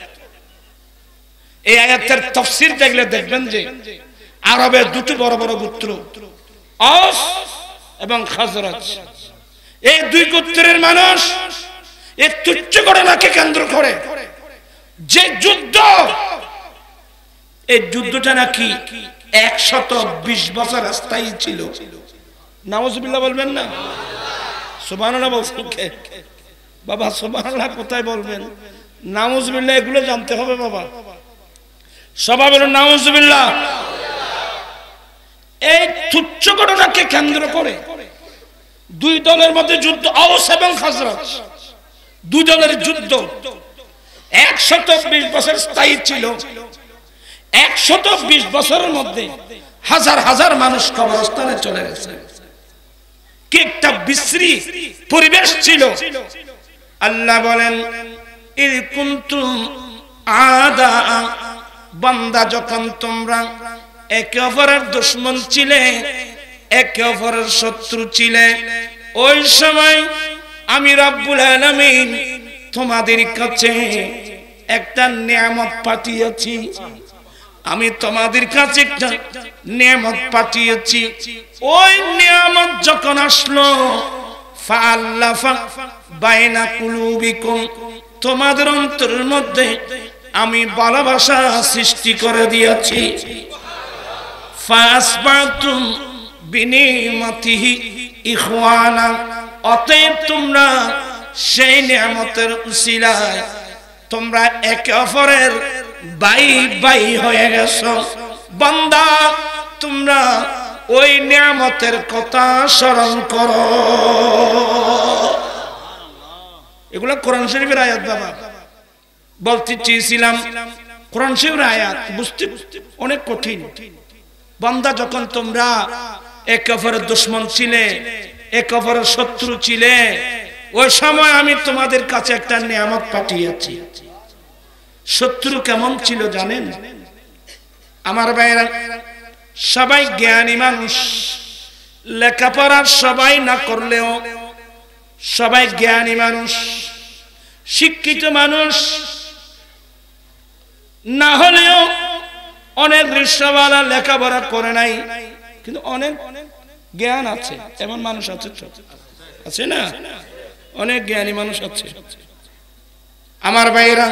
এই আয়াতের তাফসীর দেখলে দেখবেন যে আরবের দুটো বড় বড় গোত্র, আওস এবং খাজরাজ, এই দুই গোত্রের মানুষ এই তুচ্ছ ঘটনাকে কেন্দ্র করে যে যুদ্ধ, এই যুদ্ধটা নাকি একশত বিশ বছর স্থায়ী ছিল। নাউজুবিল্লাহ বলবেন না? সুবহানাল্লাহ বলছেন কে? বাবা সুবহানাল্লাহ কোথায় বলবেন? নাউজুবিল্লাহ এগুলো জানতে হবে বাবা। সবাই বলুন নাউজুবিল্লাহ। এই তুচ্ছ ঘটনাকে কেন্দ্র করে দুই দলের মধ্যে যুদ্ধ, আওস এবং খাজরাজ, দুই দলের যুদ্ধ। একশত বিশ বছর স্থায়ী ছিল। একশত বিশ বছরের মধ্যে হাজার হাজার মানুষ কবরস্থানে চলে গেছে। কি একটা বিশ্রী পরিবেশ ছিল। আল্লাহ বলেন ইয কুনতুম আদা, বান্দা যখন তোমরা একে অপরের দুশমন ছিলে, একে অপরের শত্রু ছিলে, ওই সময় আমি রব্বুল আলামিন তোমাদের কাছে একটা নিয়ামত পাঠিয়েছি। আমি তোমাদের কাছে একটা নিয়ামত পাঠিয়েছি। ওই নিয়ামত যখন আসলো, ফাআল্লাফা বাইনা কুলুবিকুম, তোমাদের অন্তরের মধ্যে আমি ভালোবাসা সৃষ্টি করে দিয়েছি। ফাসবাতুম বিনিমাতিহি ইখওয়ানা, অতএব তোমরা সেই নিয়ামতের উসিলায় তোমরা একে অপরের ভাই ভাই হয়ে গেছো। বান্দা তোমরা ওই নিয়ামতের কথা স্মরণ করো। এগুলো কোরআন শরীফের আয়াত। বাবা বলতে চেয়েছিলাম কোরআন শরীফের আয়াত বুঝতে অনেক কঠিন। বান্দা যখন তোমরা একে অপরের দুশমন ছিলে, একে অপরের শত্রু ছিলে, ওই সময় আমি তোমাদের কাছে একটা নিয়ামত পাঠিয়েছি। শত্রু কেমন ছিল জানেন? আমার ভাইরা সবাই জ্ঞানী মানুষ, লেখাপড়া সবাই না করলেও সবাই জ্ঞানী মানুষ, শিক্ষিত মানুষ না হলেও অনেক রিকশাওয়ালা লেখাপড়া করে নাই, কিন্তু অনেক জ্ঞান আছে। এমন মানুষ আছে আছে না? অনেক জ্ঞানী মানুষ আছে। আমার ভাইরা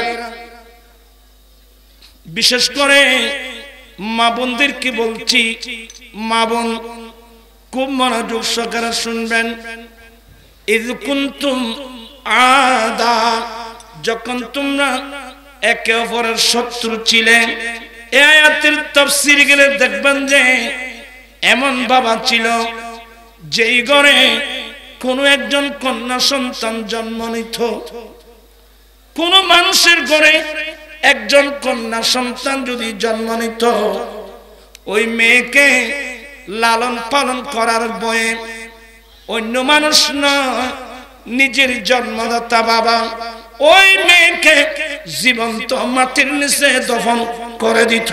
বিশেষ করে মা বোনদেরকে বলছি, মা বোন খুব মনোযোগ সহকারে শুনবেন। ইয কুনতুম আদা, যখন তোমরা একে অপরের শত্রু ছিলে। এই আয়াতের তাফসীর গেলে দেখবেন যে এমন বাবা ছিল যেই ঘরে কোন একজন কন্যা সন্তান জন্ম নিত। কোন মানুষের ঘরে একজন কন্যা সন্তান যদি জন্ম নিত, ওই মেয়েকে লালন পালন করার ভয়ে অন্য মানুষ নয়, নিজের জন্মদাতা বাবা ওই মেয়েকে জীবন্ত মাটির নিচে দফন করে দিত।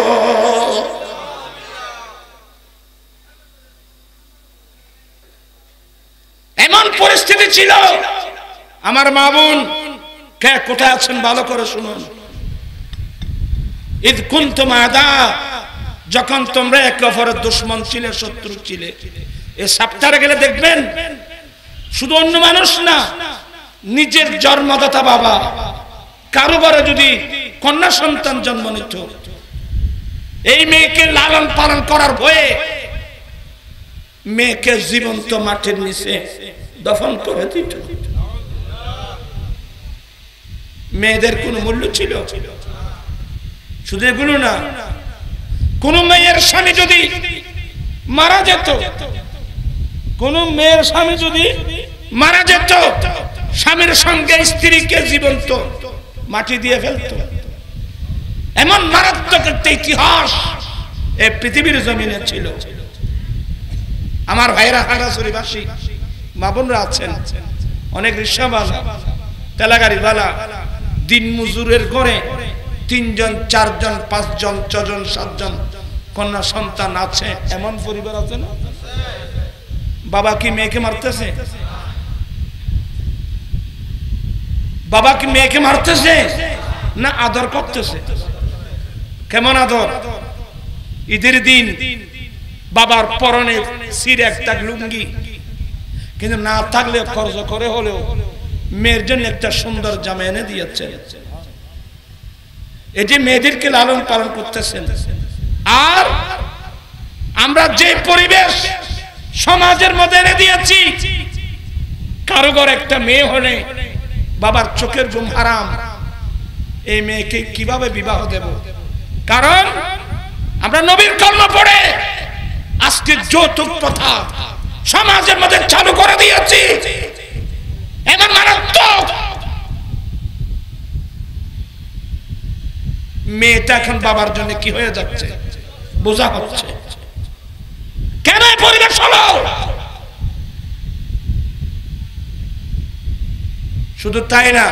এমন পরিস্থিতি ছিল। আমার মা বোন কে কোথায় আছেন ভালো করে শুনুন। ইয কুনতুম আদা, যখন তোমরা একে অপরের দুশমন ছিলে, শত্রু ছিলে। এই সপ্তাহে গেলে দেখবেন শুধু অন্য মানুষ না, নিজের জন্মদাতা বাবা কারো ঘরে যদি কন্যা সন্তান জন্ম নিত, এই মেয়েকে লালন পালন করার ভয়ে মেয়েকে জীবন্ত মাটির নিচে দফন করে দিত। মেয়েদের কোন মূল্য ছিল? শুধু এগুলো না, কোন মেয়ের স্বামী যদি মারা যেত, কোন মেয়ের স্বামী যদি মারা যেত, স্বামীর সঙ্গে স্ত্রীকে জীবন্ত মাটি দিয়ে ফেলত। এমন মারাত্মক একটা ইতিহাস এই পৃথিবীর জমিনে ছিল। আমার ভাইরা হারাসুরিবাসী মা বোনরা আছেন, অনেক রিকশাওয়ালা, তেলাগাড়িওয়ালা, দিন মজুরের ঘরে তিনজন, চারজন, পাঁচজন, ছজন, সাতজন কন্যা সন্তান আছে। এমন পরিবার আছে না? বাবা কি মেয়েকে মারতেছে? বাবা কি মেয়েকে মারতেছে না আদর করতেছে? কেমন আদর? ঈদের দিন বাবার পরনে সির একটা লুঙ্গি, কিন্তু না থাকলে খরচ করে হলেও মেয়ের জন্য একটা সুন্দর জামা এনে দিয়েছে। এই যে মেয়েদেরকে লালন পালন করতেছেন। আর আমরা যে পরিবেশ সমাজের মধ্যে এনে দিয়েছি, কারো ঘরে একটা মেয়ে হলে বাবার চোখের ঘুম হারাম। এই মেয়েকে কিভাবে বিবাহ দেব? কারণ আমরা নবীর কর্ম পড়ে আজকে যৌতুক প্রথা সমাজের মধ্যে চালু করে দিয়েছি। এমন মারাত্মক মেয়েটা এখন বাবার জন্য কি হয়ে যাচ্ছে, বোঝা হচ্ছে। কেন পরিবেশ হলো? শুধু তাই না,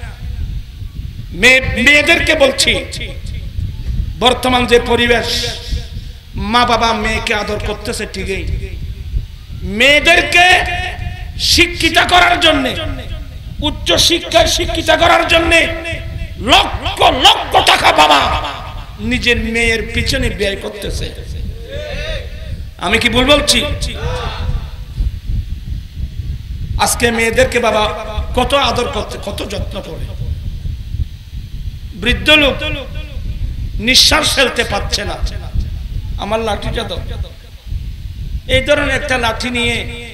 মেয়েদেরকে বলছি, বর্তমান যে পরিবেশ, মা বাবা মেয়েকে আদর করতেছে ঠিকই, মেয়েদেরকে শিক্ষিত করার জন্য, উচ্চ শিক্ষায় শিক্ষিত করার জন্য লক্ষ লক্ষ টাকা বাবা নিজের মেয়ের পিছনে ব্যয় করতেছে। আমি কি ভুল বলছি? আজকে মেয়েদেরকে বাবা কত আদর করতে, কত যত্ন করে। বৃদ্ধ লোক নিঃশ্বাস ফেলতে পারছে না, আমার লাঠিটা দাও, এই ধরনের একটা লাঠি নিয়ে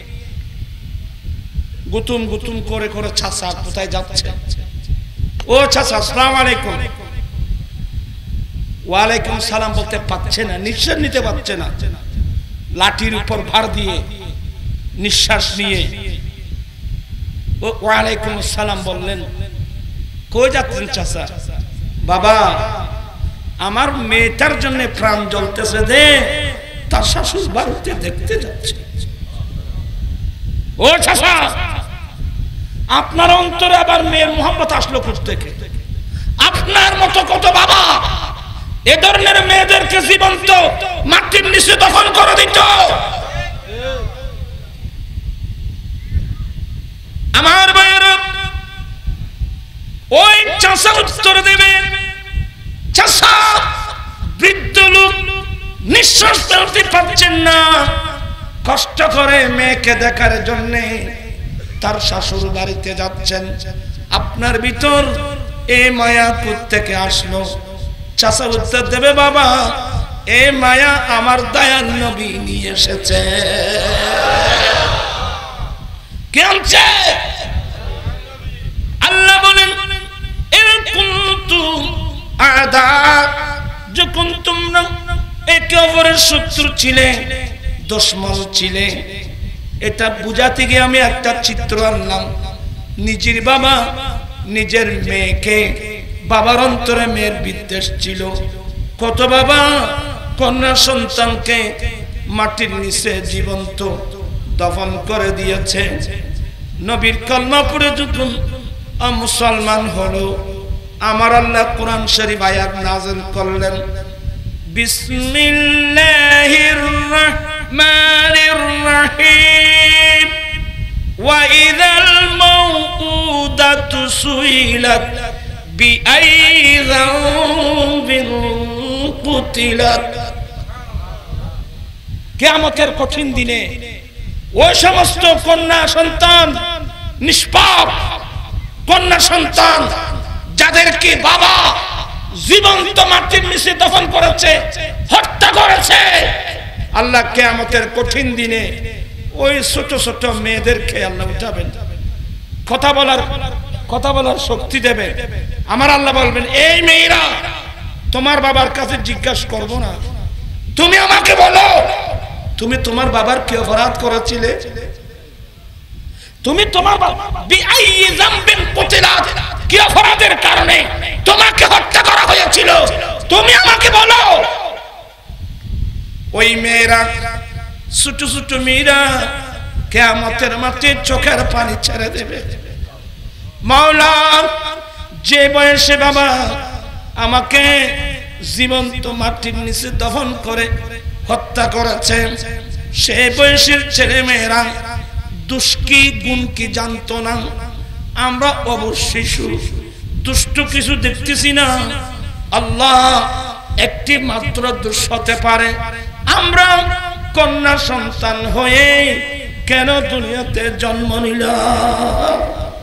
গুতুম গুতুম করে করে চাচা কোথায় যাচ্ছে, ও চাচা আসসালামু আলাইকুম, ওয়ালাইকুম সালাম বলতে পারছে না, নিঃশ্বাস নিতে পারছে না, লাঠির উপর ভার দিয়ে নিঃশ্বাস নিয়ে ও ওয়ালাইকুম সালাম বললেন। কই যাচ্ছেন চাচা? বাবা আমার মেয়েটার জন্য প্রাণ জ্বলতেছে যে তার শাশুড় বাড়িতে দেখতে যাচ্ছে। ও চাচা, আপনার অন্তরে আবার মেয়ের মোহাম্মত আসলো কোথা থেকে? আপনার মতো কত বাবা এ ধরনের মেয়েদেরকে জীবন্ত মাটির নিচে দখল করে দিত। আমার ভাইয়েরা, ওই চাচা উত্তর দেবে, চাচা বৃদ্ধ লোক নিঃশ্বাস ফেলতে পারছেন না, কষ্ট করে মেয়েকে দেখার জন্য তার শাশুড় বাড়িতে যাচ্ছেন। আপনার ভিতর এই মায়া কোত্থেকে আসলো? চাচা উত্তর দেবে, বাবা এই মায়া আমার দয়াল নবী নিয়ে এসেছে। কে আনছে? আল্লাহ বলেন, আদা, যখন তোমরা একে অপরের শত্রু ছিলে, দুশমন ছিলে, এটা বুঝাতে গিয়ে আমি একটা চিত্র আনলাম। নিজের বাবা নিজের মেয়েকে, বাবার অন্তরে মেয়ের বিদ্বেষ ছিল। কত বাবা কন্যা সন্তানকে মাটির নিচে জীবন্ত দফন করে দিয়েছে। নবীর কলমা পড়ে যখন মুসলমান হলো, আমার আল্লাহ কোরআন শরীফ আয়াত নাযিল করলেন, বিসমিল্লাহির রাহমানির রাহিম, ওয়া ইযাল মাউউদাতু সুইলাত বিআইয়ি যামবিন কুতিলাত। কিয়ামতের কঠিন দিনে ওই সমস্ত কন্যা সন্তান, নিষ্পাপ কন্যা সন্তান যাদেরকে বাবা জীবন্ত মাটির নিচে দফন করেছে, হত্যা করেছে, আল্লাহ কিয়ামতের কঠিন দিনে ওই ছোট ছোট মেয়েদেরকে আল্লাহ উঠাবেন, কথা বলার কথা বলার শক্তি দেবে। আমার আল্লাহ বলবেন, এই মেয়েরা তোমার বাবার কাছে জিজ্ঞাসা করব না, তুমি আমাকে বলো তুমি তোমার বাবার কি অপরাধ করেছিলে? তুমি তোমার বিআইয়ি যামবিন কুতিলাত, কি অপরাধের কারণে তোমাকে হত্যা করা হয়েছিল, তুমি আমাকে বলো। ওই মেয়েরা, ছোট ছোট মেয়েরা কিয়ামতের মাঠে চোখের পানি ছেড়ে দেবে। মাওলা, যে বয়সে বাবা আমাকে জীবন্ত মাটির নিচে দফন করে হত্যা করেছে, সে বয়সের ছেলে মেয়েরা দুষ্কি গুণ কি জানতো না। আমরা অবশ্যই দুষ্ট কিছু দেখতেছি না। আল্লাহ একটি মাত্র দোষ হতে পারে, আমরা কন্যা সন্তান হয়ে কেন দুনিয়াতে জন্ম নিলাম?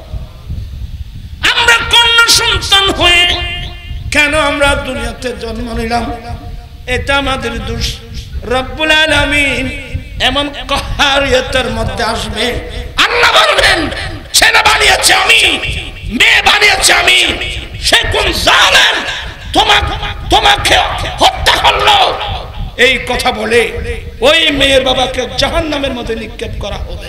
আমরা কন্যা সন্তান হয়ে কেন আমরা দুনিয়াতে জন্ম নিলাম? এটা আমাদের দোষ। রব্বুল আলামিন এমন কাহারিয়তের মধ্যে আসবে, আল্লাহ বলবেন, ছেলে বানিয়েছে আমি, মেয়ে বানিয়েছে আমি, সে কোন জালেম তোমাকে তোমাকে হত্যা করলো? এই কথা বলে ওই মেয়ের বাবাকে জাহান্নামের মধ্যে নিক্ষেপ করা হবে।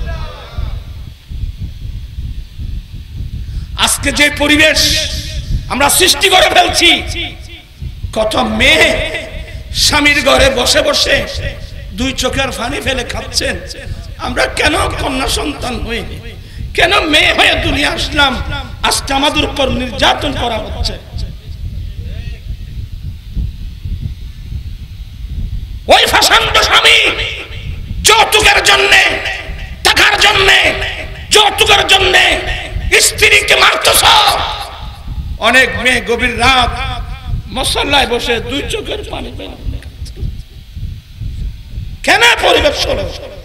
আজকে যে পরিবেশ আমরা সৃষ্টি করে ফেলছি। কত মেয়ে স্বামীর ঘরে বসে বসে দুই চোখের পানি ফেলে খাচ্ছেন। আমরা কেন কন্যা সন্তান হইনি, কেন মেয়ে হয়ে দুনিয়া আসলাম? আজকে আমাদের উপর নির্যাতন করা হচ্ছে। ওই ফাসান্ত স্বামী যৌতুকের জন্য, টাকার জন্য, যৌতুকের জন্য স্ত্রীকে মারতেছ। অনেক মেয়ে গভীর রাত মশাল্লায় বসে দুই চোখের পানি ফেলে কেন পরিবেশ হলো?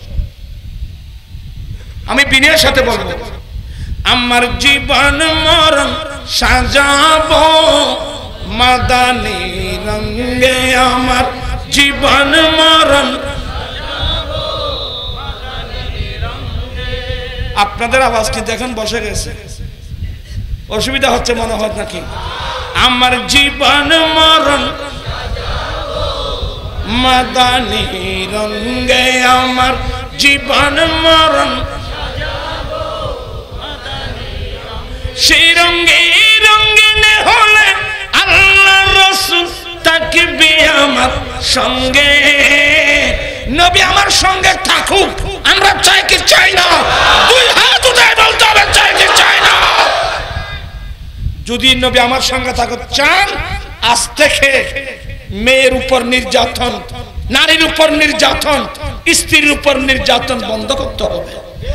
আমি বিনয়ের সাথে বলবো, আমার জীবন মরণ সাজাবো মাদানী রঙে, আমার জীবন মরণ। আপনাদের আওয়াজ কি দেখেন বসে গেছে, অসুবিধা হচ্ছে মনে হয় নাকি? আমার জীবন মরণ মাদানী রঙে, আমার জীবন মরণ সেই রঙে রঙিনে হলে আল্লাহ রাসূল থাকবে আমার সঙ্গে। নবী আমার সঙ্গে থাকুক, আমরা চাই কি চাই না? দুই হাত উঠায় বলতে হবে চাই কি চাই না। যদি নবী আমার সঙ্গে থাকুক চান, আজ থেকে মেয়ের উপর নির্যাতন, নারীর উপর নির্যাতন, স্ত্রীর উপর নির্যাতন বন্ধ করতে হবে।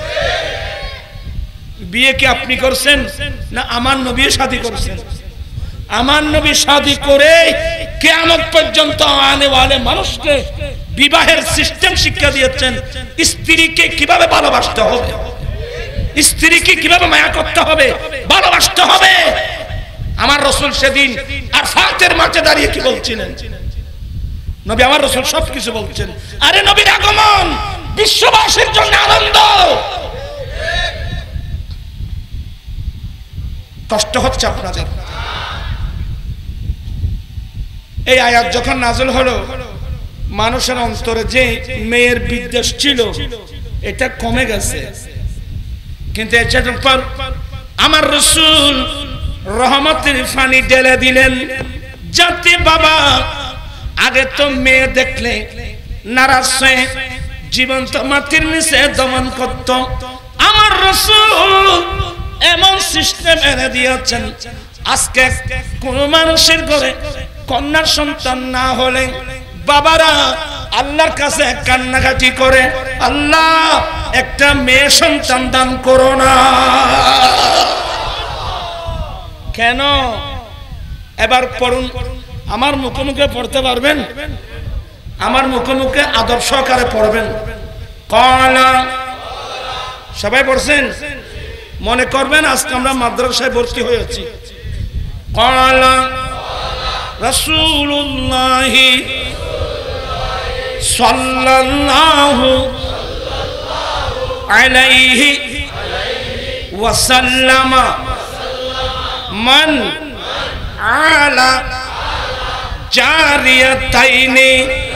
বিয়ে কি আপনি করছেন না আমার নবী শাদী করছেন? আমার নবী শাদী করে কিয়ামত পর্যন্ত আনে ওয়ালে মানুষকে বিবাহের সিস্টেম শিক্ষা দিয়েছেন। স্ত্রীকে কিভাবে ভালোবাসতে হবে, স্ত্রীকে কিভাবে মায়া করতে হবে, ভালোবাসতে হবে। আমার রাসূল সেদিন আরফাতের মাঠে দাঁড়িয়ে কি বলছিলেন? নবী আমার রাসূল সবকিছু বলছেন। আরে নবীর আগমন বিশ্ববাসীর জন্য আনন্দ। কষ্ট হচ্ছে আপনাদের। এই আয়াত যখন নাযিল হলো, মানুষের অন্তরে যে মেয়ের বিদ্বেষ ছিল এটা কমে গেছে। কিন্তু এটার উপর আমার রাসূল রহমতের পানি ঢেলে দিলেন, যাতে বাবা আগে তো মেয়ে দেখলে নারাজ হয়ে জীবন্ত মাটির নিচে দমন করত। আমার রাসূল এমন সিস্টেম এনে দিয়েছেন, আজকে কোন মানুষের ঘরে কন্যার সন্তান না হলে বাবারা আল্লাহর কাছে কান্নাকাটি করে, আল্লাহ একটা মেয়ে সন্তান দান করো না। কেন? এবার পড়ুন, আমার মুখে মুখে পড়তে পারবেন? আমার মুখে মুখে আদব সহকারে পড়বেন। কলা, সবাই পড়ছেন? মনে করবেন আজকে আমরা মাদ্রাসায় ভর্তি হয়েছি। কলা রাসূলুল্লাহ সাল্লাল্লাহু আলাইহি ওয়াসাল্লাম, মান আলা জারিয়াতাইনি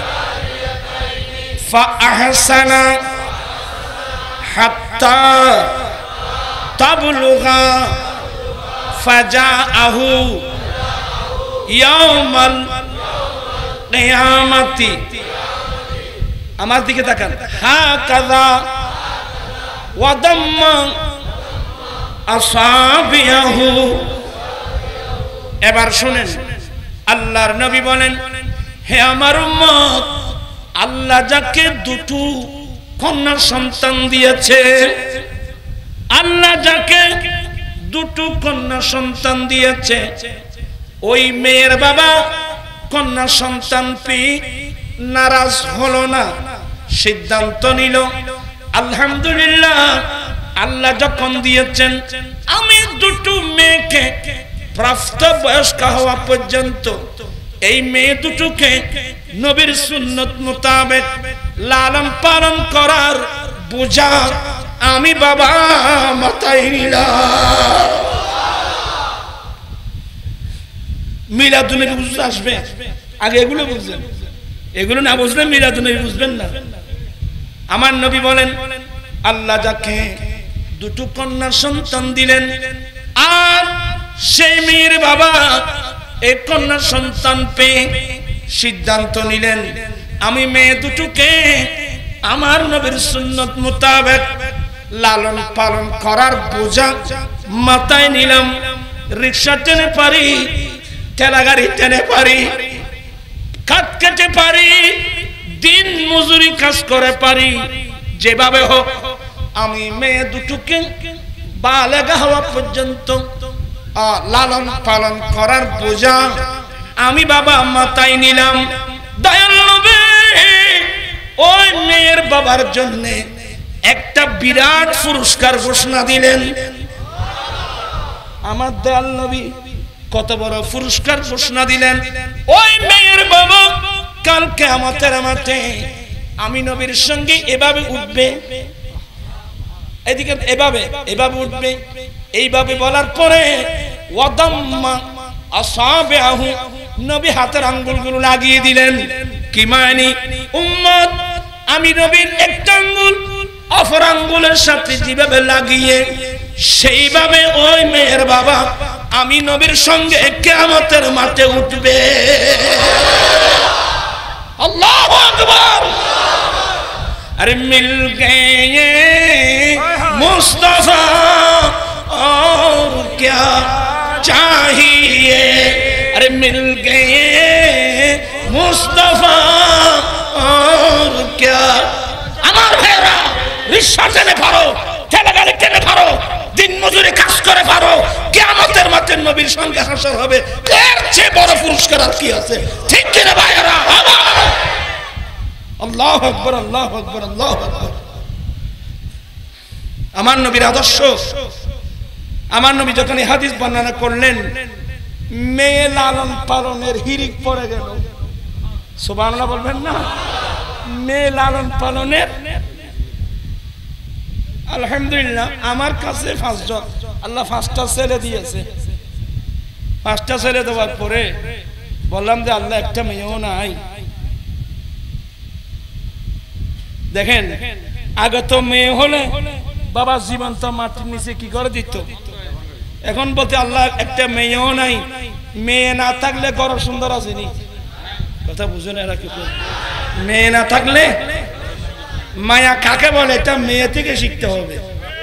ফাআহসানা হাত্তা তাবলুগা ফাজাআহু ইয়াউমাল কিয়ামাতি। আমার দিকে তাকান। হাকাযা ওয়াদাম্মা আসাবিয়াহু। এবার শুনেন, আল্লাহর নবী বলেন, হে আমার উম্মত, আল্লাহ যাকে দুটো কন্যা সন্তান দিয়েছে, আল্লাহ যাকে দুটো কন্যা সন্তান দিয়েছে, ওই মেয়ের বাবা কন্যা সন্তান পেয়ে নারাজ হলো না, সিদ্ধান্ত নিল আলহামদুলিল্লাহ, আল্লাহ যখন দিয়েছেন আমি দুটো মেয়েকে প্রাপ্ত বয়স্ক হওয়া পর্যন্ত এই মেয়ে দুটোকে নবীর সুন্নত মোতাবেক লালন পালন করার বোঝা আমি বাবা মাথায় নিলাম। মিলাদুন্নবী বুঝতে আসবে, আগে এগুলো বুঝবেন, এগুলো না বুঝলে মিলাদুন্নবী বুঝবেন না। আমার নবী বলেন, আল্লাহ যাকে দুটো কন্যা সন্তান দিলেন আর সেই মেয়ের বাবা এক কন্যা সন্তান পেয়ে সিদ্ধান্ত নিলেন, আমি মেয়ে দুটোকে আমার নবীর সুন্নত মোতাবেক লালন পালন করার বোঝা মাথায় নিলাম। রিক্সা টেনে পারি, ঠেলা গাড়ি টেনে পারি, কাঠ কেটে পারি, দিন মজুরি কাজ করে পারি, যেভাবে হোক আমি মেয়ে দুটোকে বালেগা হওয়া পর্যন্ত লালন পালন করার বোঝা আমি বাবা মাথায় নিলাম। দয়াল নবী ওই মেয়ের বাবার জন্য একটা বিরাট পুরস্কার ঘোষণা দিলেন। আমার দয়াল নবী কত বড় পুরস্কার ঘোষণা দিলেন। ওই মেয়ের বাবা কাল কিয়ামতের মাঠে আমি নবীর সঙ্গে এভাবে উঠবে, এদিকে এভাবে এভাবে উঠবে। এইভাবে বলার পরে ওয়াদাম্মা আসাবিহু, নবী হাতের আঙ্গুলগুলো লাগিয়ে দিলেন। কি মানে উম্মত, আমি নবীর একটা আঙ্গুল অপর আঙ্গুলের সাথে যেভাবে লাগিয়ে সেইভাবে ওই মেয়ের বাবা আমি নবীর সঙ্গে কিয়ামতের মাঠে উঠবে। আল্লাহু আকবার। अरे मिल गए मुस्तफा और क्या चाहिए, अरे मिल गए मुस्तफा और क्या। আমার ভাইরা রিকশা টেনে পারো, ঠেলা গাড়ি টেনে পারো, দিন মজুরি কাজ করে পারো, কিয়ামতের মাঠে নবীর সঙ্গে হাসর হবে। এর চেয়ে বড় পুরস্কার আর কি আছে? ঠিক কিনা ভাইরা? আল্লাহু আকবার, আল্লাহু আকবার, আল্লাহু আকবার। আমার নবীর আদর্শ, আমার নবী যখন এই হাদিস বর্ণনা করলেন, মেয়ে লালন পালনের হিরিক পড়ে গেল। সুবহানাল্লাহ বলবেন না? মেয়ে লালন পালনের, আলহামদুলিল্লাহ আমার কাছে পাঁচজন, আল্লাহ পাঁচটা ছেলে দিয়েছে। পাঁচটা ছেলে দেওয়ার পরে বললাম যে আল্লাহ একটা মেয়েও নাই। দেখেন আগে তো মেয়ে হলে বাবা জীবন্ত মাটির নিচে কি করে দিত, এখন বলতে আল্লাহ একটা মেয়েও নাই। মেয়ে না থাকলে ঘর সুন্দর আসেনি, কথা বুঝেন এরা কি? মেয়ে না থাকলে মায়া কাকে বলে এটা মেয়ে থেকে শিখতে হবে।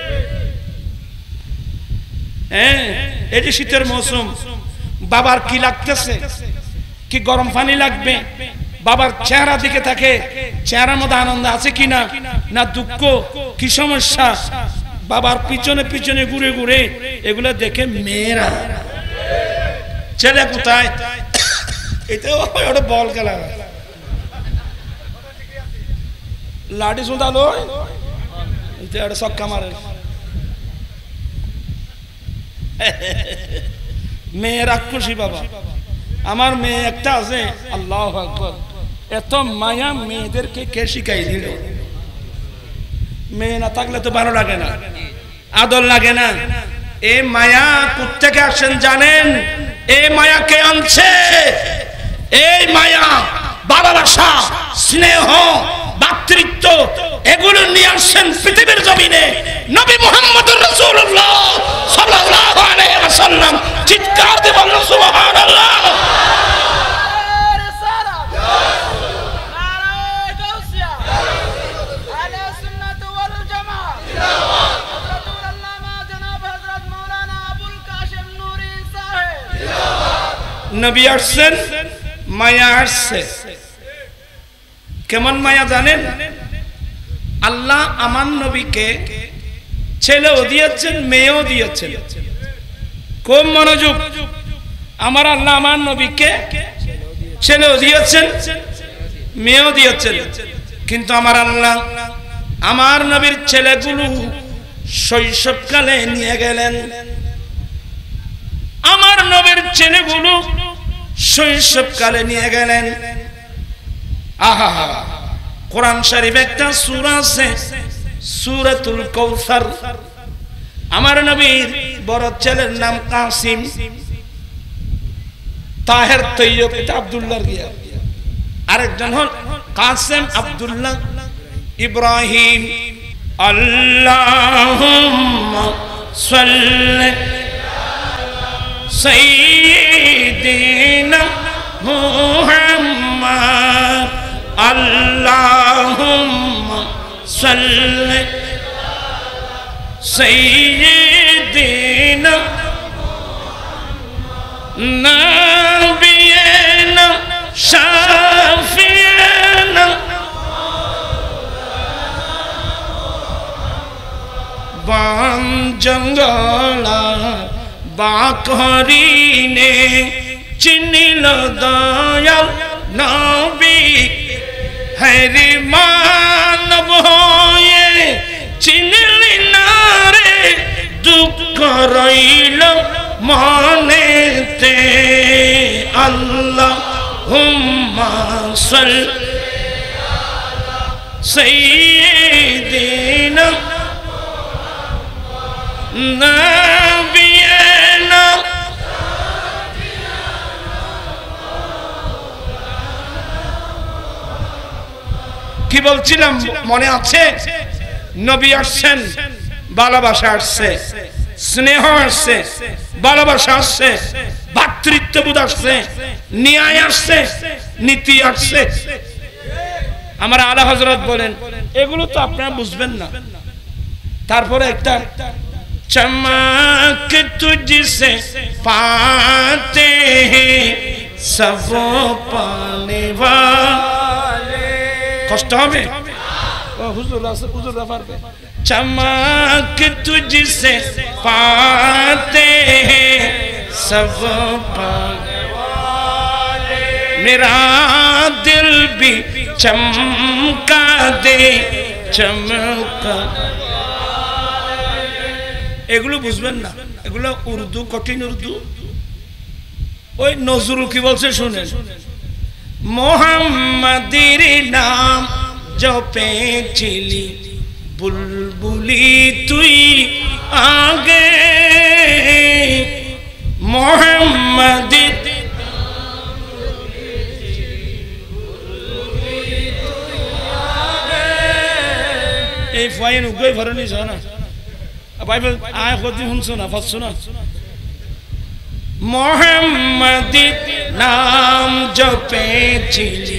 হ্যাঁ, এই যে শীতের মৌসুম, বাবার কি লাগতেছে, কি গরম পানি লাগবে, বাবার চেহারা দিকে থাকে, চেহারার মধ্যে আনন্দ আছে কিনা, না দুঃখ, কি সমস্যা, বাবার পিছনে পিছনে ঘুরে ঘুরে এগুলো দেখে মেয়েরা। ছেলে কোথায়, এটাও ওটা বল খেলা, লাঠি শুধালো, এটা একটা ছক্কা মারে। মেয়েরা খুশি বাবা, আমার মেয়ে একটা আছে, আল্লাহু আকবার। এত মায়া মেয়েদেরকে কে শিখাই দিল? মেয়ে না থাকলে তো ভালো লাগে না, আদর লাগে না। এই মায়া কোত্থেকে আসেন জানেন? এই মায়া কে আনছে? এই মায়া ভালোবাসা, স্নেহ, ভাতৃত্ব এগুলো নিয়ে আসছেন পৃথিবীর জমিনে নবী মুহাম্মদুর রাসূলুল্লাহ সাল্লাল্লাহু আলাইহি ওয়াসাল্লাম। চিৎকার দিয়ে বলুন সুবহানাল্লাহ। নবী আসছেন, মায়া আসছে। কেমন মায়া জানেন? আল্লাহ আমার নবীকে ছেলেও দিয়েছেন, মেয়েও দিয়েছেন। খুব মনোযোগ, আমার আল্লাহ আমার নবীকে ছেলেও দিয়েছেন, মেয়েও দিয়েছেন। কিন্তু আমার আল্লাহ আমার নবীর ছেলেগুলো শৈশবকালে নিয়ে গেলেন। আমার নবীর ছেলেগুলো শৈশবকালে নিয়ে গেলেন। আহা, কোরআন শরীফে একটা সূরা আছে, সূরাতুল কাউসার। আমার নবীর বড় ছেলের নাম কাসিম, তাহের তৈয়ব, এটা আব্দুল্লাহর গিয়া। আরেকজন হল কাসিম আব্দুল্লাহ ইব্রাহিম। আল্লাহুম্মা সাল্লি سيدنا محمد اللهم صل سيدنا نبينا شافينا بان جنگلا باکرینے چنل دایال نبی ہری مانب ہوئے چنلی نارے دکھ رئیل مانتے اللہم صل سیدنا نبینا কি বলছিলাম মনে আছে নবী আসছেন ভালোবাসা আসছে স্নেহ আসছে ভালোবাসা আসছে ভাতৃত্ববোধ আসছে ন্যায় আসছে নীতি আসছে আমার আলা হযরত বলেন এগুলো তো আপনারা বুঝবেন না তারপরে একটা चमक तुझसे पाते हैं सब पाने वाले कष्ट হবে ও হুজুর হুজুর পারবে चमक तुझसे पाते हैं सब पाने वाले मेरा दिल भी चमका दे चमका এগুলো বুঝবেন না এগুলো উর্দু কঠিন উর্দু ওই নজরুল কি বলছে শুনেন মোহাম্মদের নাম জপেছিলি বুলবুলি তুই আগে মোহাম্মদের এই ফাইন উগই ভরনি জানা বাইবেল আয় কদি শুনছো না ফাসছো না মোহাম্মদের নাম জপেছিলি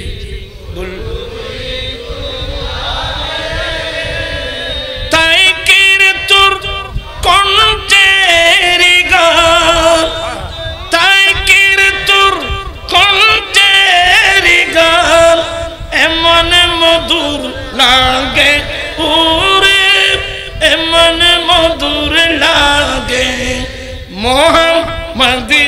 তাই কির তোর কণ্ঠের গান তাই কির তোর কণ্ঠের গান এমন মধুর লাগে ওরে এমন মধুর লাগে মোহাম্মদের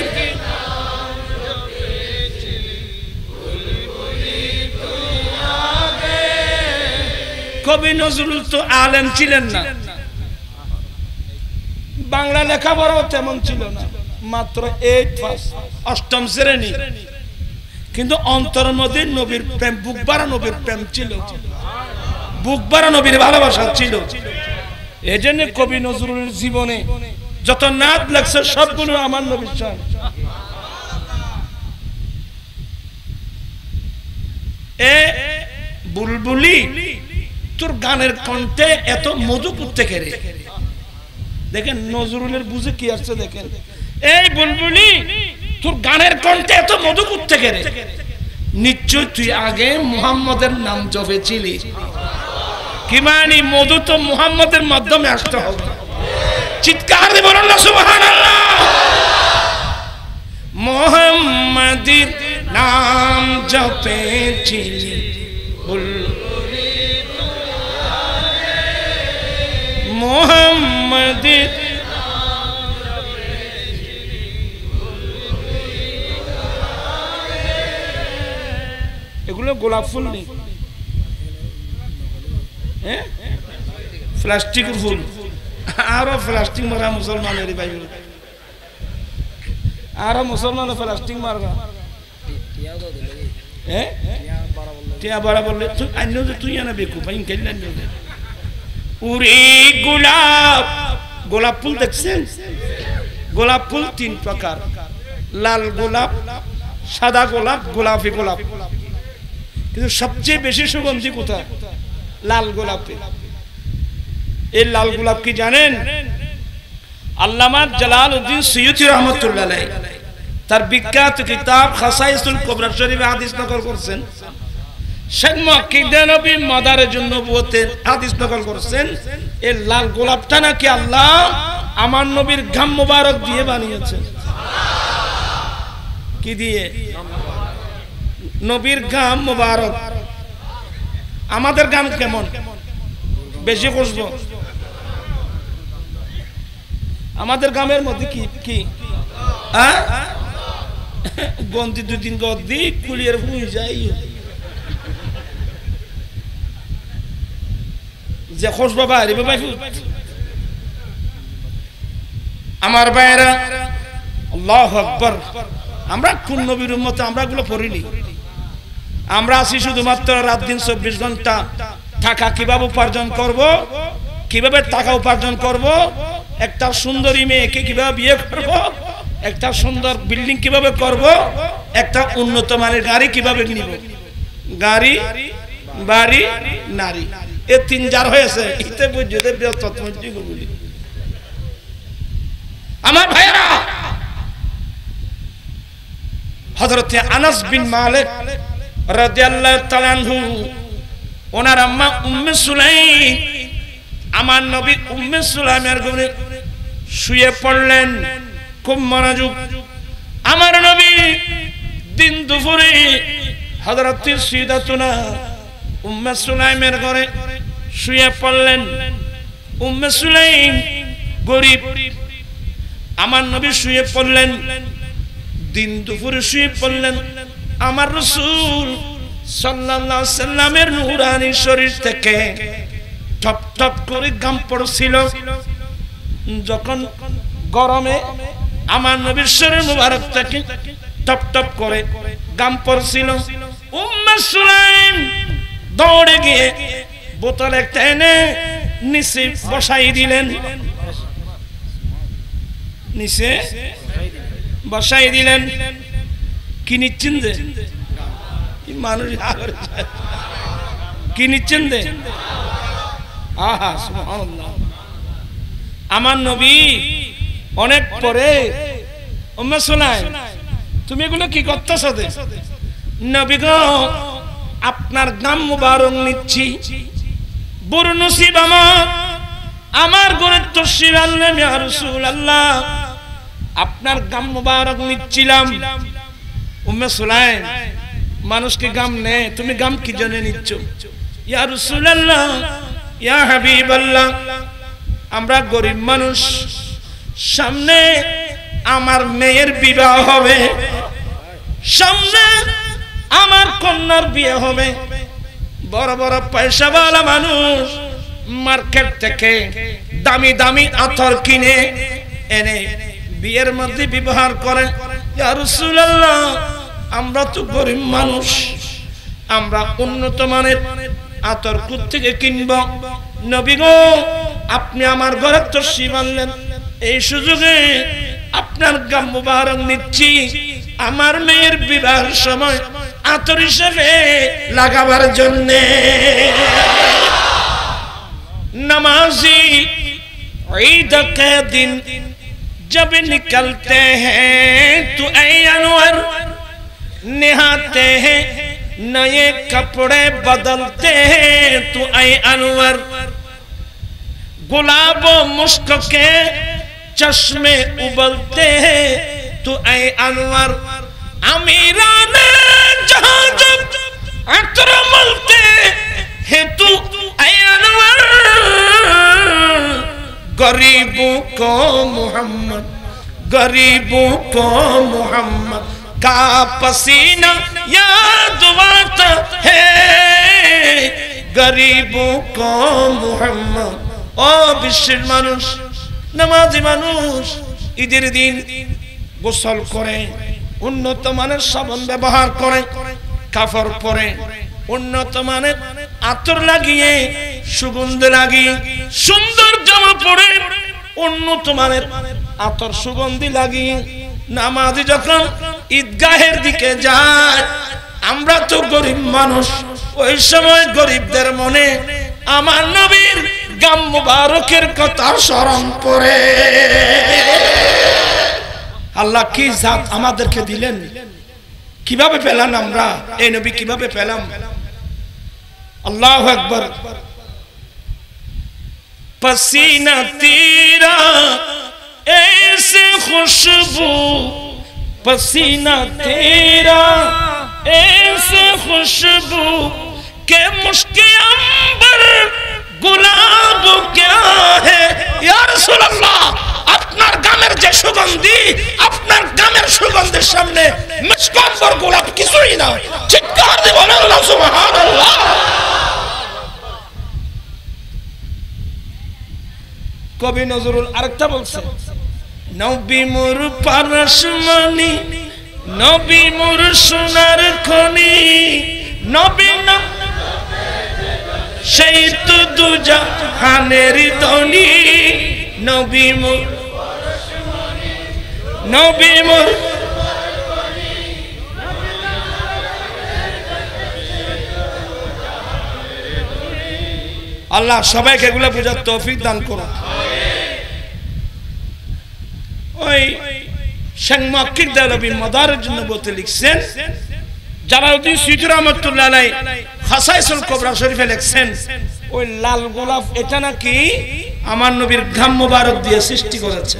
কবি নজরুল তো আলেম ছিলেন না বাংলা লেখাপড়াও তেমন ছিল না মাত্র এইট পাস অষ্টম শ্রেণী কিন্তু অন্তর মধ্যে নবীর প্রেম বুক ভরা নবীর প্রেম ছিল বুক ভরা নবীর ভালোবাসা ছিল এজন্য কবি নজরুলের জীবনে যত নাত লাগছে সবগুলো আমার নবীর শান এ বুলবুলি তোর গানের কণ্ঠে এত মধু করতে কেরে দেখেন নজরুলের বুঝে কি আসছে দেখেন এই বুলবুলি তোর গানের কণ্ঠে এত মধু করতে কেরে নিশ্চয় তুই আগে মুহাম্মদের নাম জপেছিলি কি মানে মধু তো মুহাম্মদের মাধ্যমে আসতে হবে চিৎকার দিয়ে বলুন না সুবহানাল্লাহ মুহাম্মদের নাম জপেছিলি বুলবুলি মুহাম্মদের এগুলো গোলাপ ফুল নেই হ্যাঁ প্লাস্টিক ফুল আরো প্লাস্টিক মারা মুসলমানের বাইবেল আরো মুসলমান প্লাস্টিক মারবা হ্যাঁ টিয়া বড় বললে তুই আইনো যে তুই আনা বেকু ভাই কেন উরে গোলাপ গোলাপ ফুল দেখছেন গোলাপ ফুল তিন প্রকার লাল গোলাপ সাদা গোলাপ গোলাপি গোলাপ কিন্তু সবচেয়ে বেশি সুগন্ধি কোথায় লাল গোলাপে এই লাল গোলাপ কি জানেন আল্লামা জালালউদ্দিন সুয়ুতি রাহমাতুল্লাহ আলাইহি তার বিখ্যাত কিতাব খাসাইসুল কুবরা শরীফে হাদিস নকল করেছেন। শেখ মুহাক্কিকিন নবী মাদারেজুন নবুয়তের হাদিস নকল করেছেন, এই লাল গোলাপটা নাকি আল্লাহ আমার নবীর ঘাম মোবারক দিয়ে বানিয়েছেন। কি দিয়ে? নবীর ঘাম মোবারক। আমাদের ঘাম কেমন? বেশি খুশবু। আমাদের গ্রামের মধ্যে কি কি গন্তি দুই তিন গদ্দি কুলিয়ার ভুঁই যাই যে খোঁজ বাবা রে বাবা। আমার ভাইরা আল্লাহু আকবার, আমরা কোন নবীর উম্মত? আমরা এগুলো পড়িনি। আমরা আছি শুধুমাত্র রাত দিন চব্বিশ ঘন্টা টাকা কিভাবে উপার্জন করব, কিভাবে টাকা উপার্জন করব, একটা সুন্দরী মেয়েকে কিভাবে বিয়ে করব, একটা সুন্দর বিল্ডিং কিভাবে করব, একটা উন্নত মানের গাড়ি কিভাবে নিব। গাড়ি, বাড়ি, নারী, এই তিন জার হয়েছে। এতে বুঝতে বলি আমার ভাইরা। হযরত আনাস বিন মালিক রাদিয়াল্লাহু তাআলা আনহু, ওনার আম্মা উম্মে সুলাইম, আমার নবী উম্মে সুলাইমের ঘরে শুয়ে পড়লেন। খুব মনোযোগ। আমার নবী দিন দুপুরে হযরত সাইয়্যিদাতুনা উম্মে সুলাইমের ঘরে শুয়ে পড়লেন। উম্মে সুলাইম গরীব, আমার নবী শুয়ে পড়লেন। দিন দুপুরে শুয়ে পড়লেন। আমার রাসূল সাল্লাল্লাহু আলাইহি সাল্লামের নূরানি শরীর থেকে টপ টপ করে ঘাম পড়ছিল। যখন গরমে আমার নবীর শরীর মুবারক থেকে টপ টপ করে ঘাম পড়ছিল, উম্মে সুলাইম দৌড়ে গিয়ে বোতল একটা এনে নিচে বসাই দিলেন। নিচে বসাই দিলেন। কি নিচ্ছেন যে মানুষ কি নিচ্ছেন যে? আহা সুবহানাল্লাহ। আমার নবী অনেক পরে, উম্মে সুলাইম তুমি এগুলো কি করতেছো? নবী গো, আপনার নাম মুবারক নিচ্ছি। বড় নসিব আমার, আমার ঘরে তশরিফ আনলেন ইয়া রাসূলুল্লাহ, আপনার গাম মুবারক নিচ্ছিলাম। উম্মে সুলাইম মানুষকে গাম নে, তুমি গাম কি জন্য নিচ্ছ? ইয়া রাসূলুল্লাহ, ইয়া হাবিবাল্লাহ, আমরা গরিব মানুষ, সামনে আমার মেয়ের বিবাহ হবে, সামনে আমার কন্যার বিয়ে হবে। বড় বড় পয়সাওয়ালা মানুষ মার্কেট থেকে দামি দামি আতর কিনে এনে বিয়ের মধ্যে ব্যবহার করে। ইয়া রাসূলুল্লাহ, আমরা তো গরিব মানুষ, আমরা উন্নত মানের আতর কোত্থেকে কিনব? নবী গো, আপনি আমার ঘরে তশরিফ আনলেন, এই সুযোগে আপনার গাম মুবারক নিচ্ছি, আমার মেয়ের বিবাহের সময় আতর হিসেবে লাগাবার জন্য। नमाजी ईद के दिन जब निकलते हैं तो ऐ अनवर नहाते हैं, नए कपड़े बदलते हैं तो ऐ अनवर गुलाब मुश्क के चश्मे उबलते हैं तो ऐ अनवर अमीराने जहां जब अतर मलते हैं तो ऐ अनवर गरीबों को मोहम्मद गरीबों को मोहम्मद का पसीना याद आता है, गरीबों को मोहम्मद। ओ বিশ্বের মানুষ, নামাজি মানুষ ঈদের দিন গোসল করে, উন্নত মানের সাবান ব্যবহার করে, কাপড় পরে, উন্নত মানের আতর লাগিয়ে, সুগন্ধ লাগিয়ে, সুন্দর জামা পরে, উন্নত মানের আতর সুগন্ধি লাগিয়ে নামাজি যখন ঈদগাহের দিকে যায়, আমরা তো গরিব মানুষ, ওই সময় গরিবদের মনে আমার নবীর গাম মুবারকের কথা স্মরণ করে। আল্লাহ কি জাত আমাদেরকে দিলেন, কিভাবে পেলাম আমরা এই নবী, কিভাবে পেলাম? আল্লাহু আকবার। पसीना तेरा ऐसे खुशबू, पसीना तेरा ऐसे खुशबू के मुश्के अंबर गुलाब क्या है या रसूल अल्लाह। আপনার গামের যে সুগন্ধি, আপনার গামের সুগন্ধের সামনে মুশক আম্বর গোলাপ কিছুই না। চিৎকার দিয়ে বলেন আল্লাহ সুবহানাল্লাহ। কবি নজরুল আরেকটা বলছে, নবী মোর পারশমণি, নবী মোর সোনার খনি, নবী না সেই তো দুজাহানের ধনী, নবী মোর নবী মোর। আল্লাহ সবাইকে এগুলো বোঝার তৌফিক দান করুন। ওই শেখ মুহাক্কিক দেহলভী মাদারিজ নবুওয়াতে লিখছেন, জালালউদ্দিন সুয়ুতী রাহমাতুল্লাহ আলাইহি খাসাইসুল কুবরা শরীফে লিখছেন, ওই লাল গোলাপ এটা নাকি আমার নবীর ঘাম মুবারক দিয়ে সৃষ্টি করেছে।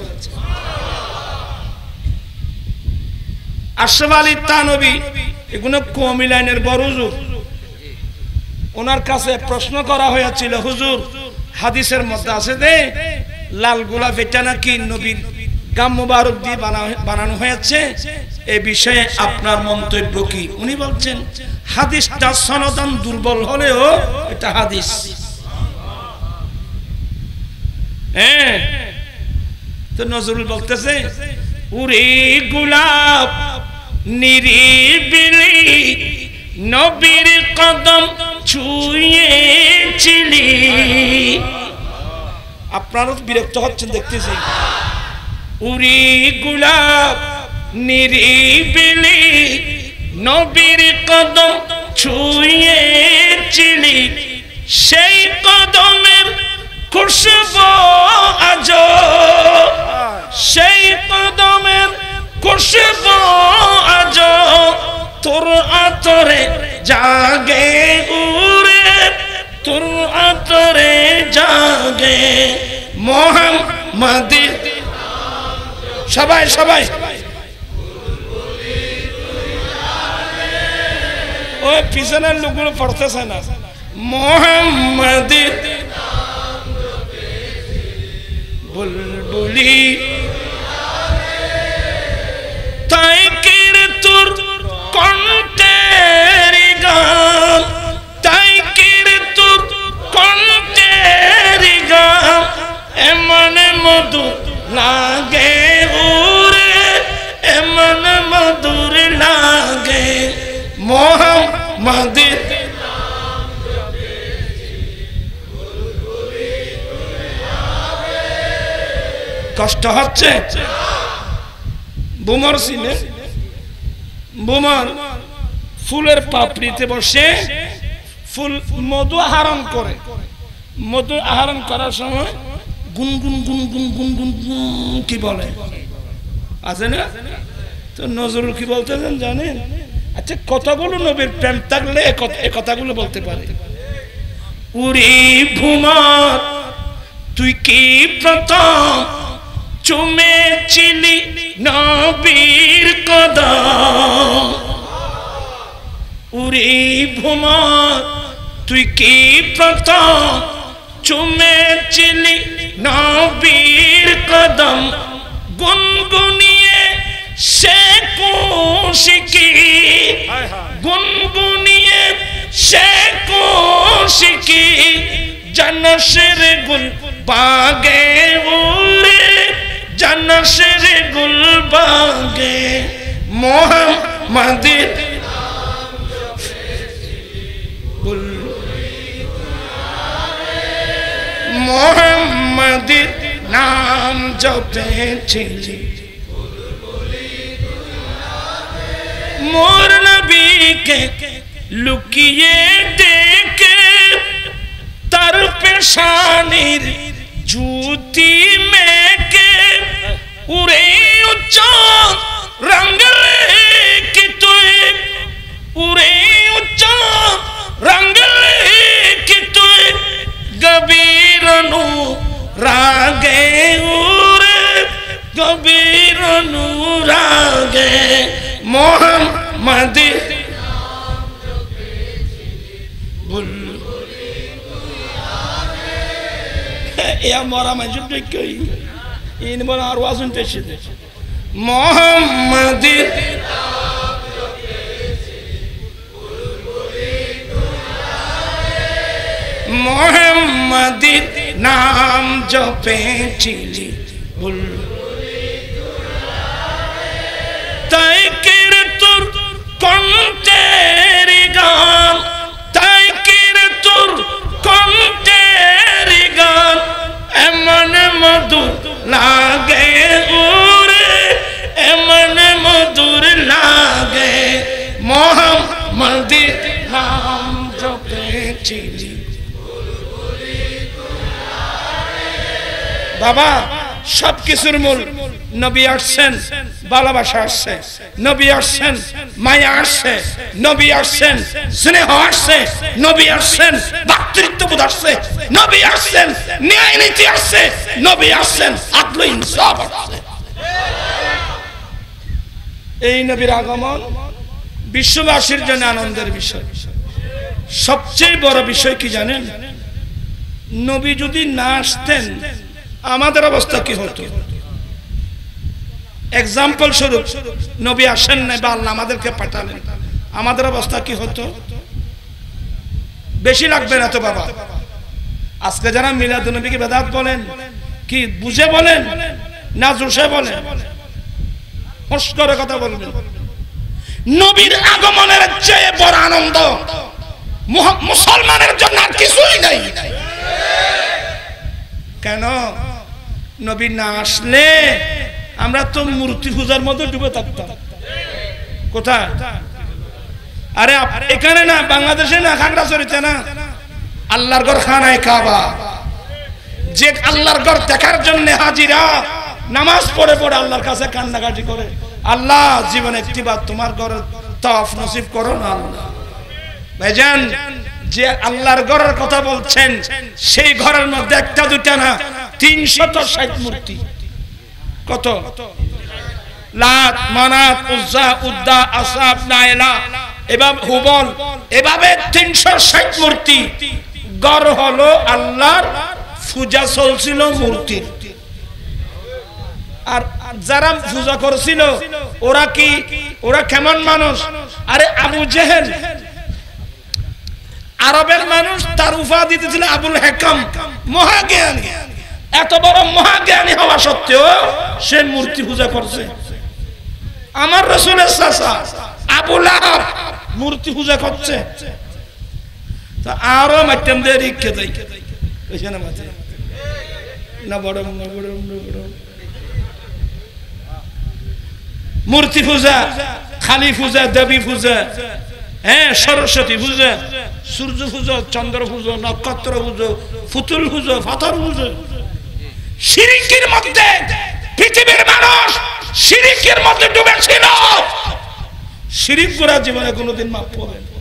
আশরাফ আলী থানভী এগুলো কওমি লাইনের বড় হুজুর, ওনার কাছে প্রশ্ন করা হয়েছিল, হুজুর হাদিসের মধ্যে আছে যে লাল গোলাপ এটা নাকি নবীর গাম মুবারক দিয়ে বানানো হয়েছে, এই বিষয়ে আপনার মন্তব্য কি? উনি বলছেন হাদিসটা সনদান দুর্বল হলেও এটা হাদিস। হ্যাঁ, তো নজরুল বলতেছে, উরে গোলাপ নিরিবিলি নবীর কদম ছুঁয়েছিলি। আপনারা বিরক্ত হচ্ছেন দেখতেছি। উরি গোলাপ নিরিবিলি নবীর কদম ছুঁয়েছিলি, সেই কদমের খুশবু আজ, সেই কদমের খুশবু আজ তোর আতরে জাগে, উরে তোর আতরে জাগে মোহাম্মদ। সবাই সবাই ওই পিছনের লোকগুলো পড়তেছে না। মোহাম্মদ বুলবুলি তাই কির তোর কণ্ঠের গান, তাই কির তোর কণ্ঠের গান এমন মধু লাগে, উরে এমন মধুর লাগে মোহাম্মদ। কষ্ট হচ্ছে? বুমর সিনে বুমর ফুলের পাপড়িতে বসে ফুল মধু আহরণ করে, মধু আহরণ করার সময় গুনগুন গুনগুন গুনগুন কি বলে আছে না? তো নজরুল কি বলতেছেন জানেন? আচ্ছা, কতগুলো নবীর প্রেম থাকলে এ কথাগুলো বলতে পারে। উরি ভুমর তুই কি প্রথম চুমেছিলি নবীর কদম, উরি ভুমর তুই কি প্রথম চুমেছিলি নবীর কদম, গুনগুনিয়ে সে কুশিকি, গুনগুনিয়ে সে কুশিকি জনশের গুল বাগে, উরে জনশের গুল বাগে মোহাম্মদ। মোহাম্মদ নাম জপেছিলি, মোর নবীকে লুকিয়ে দেখে তার তার পেশানির জুতি মেকে উড়ে উচ্চ রঙ্গলে কি তুই উড়ে উচ্চ রঙ্গলে কি তুই গভীরনু রাগে উড়ে গভীরনু রাগে মোহাম্মদ या मोरा मंजूर देख के इन बना आवाज़ उनते शिदे मोहम्मद मोहम्मद नाम जो पेंचिली बुलबुली ताई किर तुर कौन तेरी गान ताई किर तुर कौन तेरी गान एमन मधुर लागे उरे एमन मधुर लागे मोहम्मद नाम जो पेंचिली बाबा सब किसुर मूल नबी आसेन ভালোবাসা আসছে নবী আসছেন মায়া আসছে নবী আসছেন স্নেহ আসছে নবী আসছেন ভাতৃত্ববোধ আসছে নবী আসছেন ন্যায় নীতি আসছে নবী আসছেন আদল ইনসাফ আসছে এই নবীর আগমন বিশ্ববাসীর জন্য আনন্দের বিষয় সবচেয়ে বড় বিষয় কি জানেন নবী যদি না আসতেন আমাদের অবস্থা কি হতো एग्जाम्पल स्वरूप नबी आसेन ना बा आल्लाह आमादेरके पाठालेन आमादेर अवस्था कि हतो बेशी लागबे ना तो बाबा आजके जारा मिलादुन नबीके बेदात बोलेन कि बुझे बोलेन ना जोशे बोलेन होश करे कथा बोलबेन नबीर आगमनेर চেয়ে বড় आनंद मुसलमानेर जन्य आर किछुई नाई केन नबी ना आसले আমরা তো মূর্তি পূজার মধ্যে ডুবে থাকতাম কোথায় আরে এখানে না বাংলাদেশে না খাগড়াছড়িতে না আল্লাহর ঘর খানায়ে কাবা যে আল্লাহর ঘর দেখার জন্য হাজিরা নামাজ পড়ে পড়ে আল্লাহর কাছে কান্নাকাটি করে আল্লাহ জীবনে একটিবার তোমার ঘরে তাওয়াফ নসিব করো না আল্লাহ ভাইজান যে আল্লাহর ঘরের কথা বলছেন সেই ঘরের মধ্যে একটা দুইটা না তিনশত ষাট মূর্তি কত লাত মানাত উজ্জা উদ্দা আসাব নাইলা এভাবে হুবল এভাবে তিনশো ষাট মূর্তি গড় হলো আল্লাহর পূজা চলছিল মূর্তির আর যারা পূজা করছিল ওরা কি ওরা কেমন মানুষ আরে আবু জেহেল আরবের মানুষ তার উপাধি দিয়েছিল আবুল হেকাম মহাজ্ঞানী এত বড় মহাজ্ঞানী হওয়া সত্ত্বেও সে মূর্তি পূজা করছে আমার রাসূলের চাচা আবু লাহাব মূর্তি পূজা করছে তো আরো মাধ্যম দিয়ে রিখে দেয় এখানে মাঝে না বড় না বড় বড় মূর্তি পূজা খালি পূজা দেবী পূজা হ্যাঁ সরস্বতী পূজা সূর্য পূজা চন্দ্র পূজা নক্ষত্র পূজা ফুতুল পূজা পাথর পূজা শিরকের মধ্যে পৃথিবীর মানুষ শিরকের মধ্যে ডুবে ছিল শিরক করা জীবনে কোনোদিন মাফ হবে না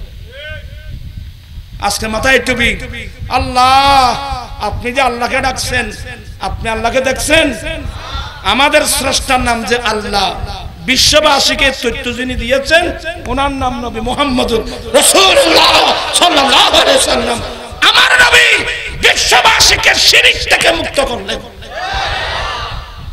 আজকে মাথায় টুপি আল্লাহ আপনি যে আল্লাহকে ডাকছেন আপনি আল্লাহকে দেখছেন আমাদের স্রষ্টার নাম যে আল্লাহ বিশ্ববাসীকে তথ্য যিনি দিয়েছেন ওনার নাম নবী মুহাম্মদুর রাসূলুল্লাহ সাল্লাল্লাহু আলাইহি ওয়াসাল্লাম আমার নবী বিশ্ববাসীকে শিরক থেকে মুক্ত করলেন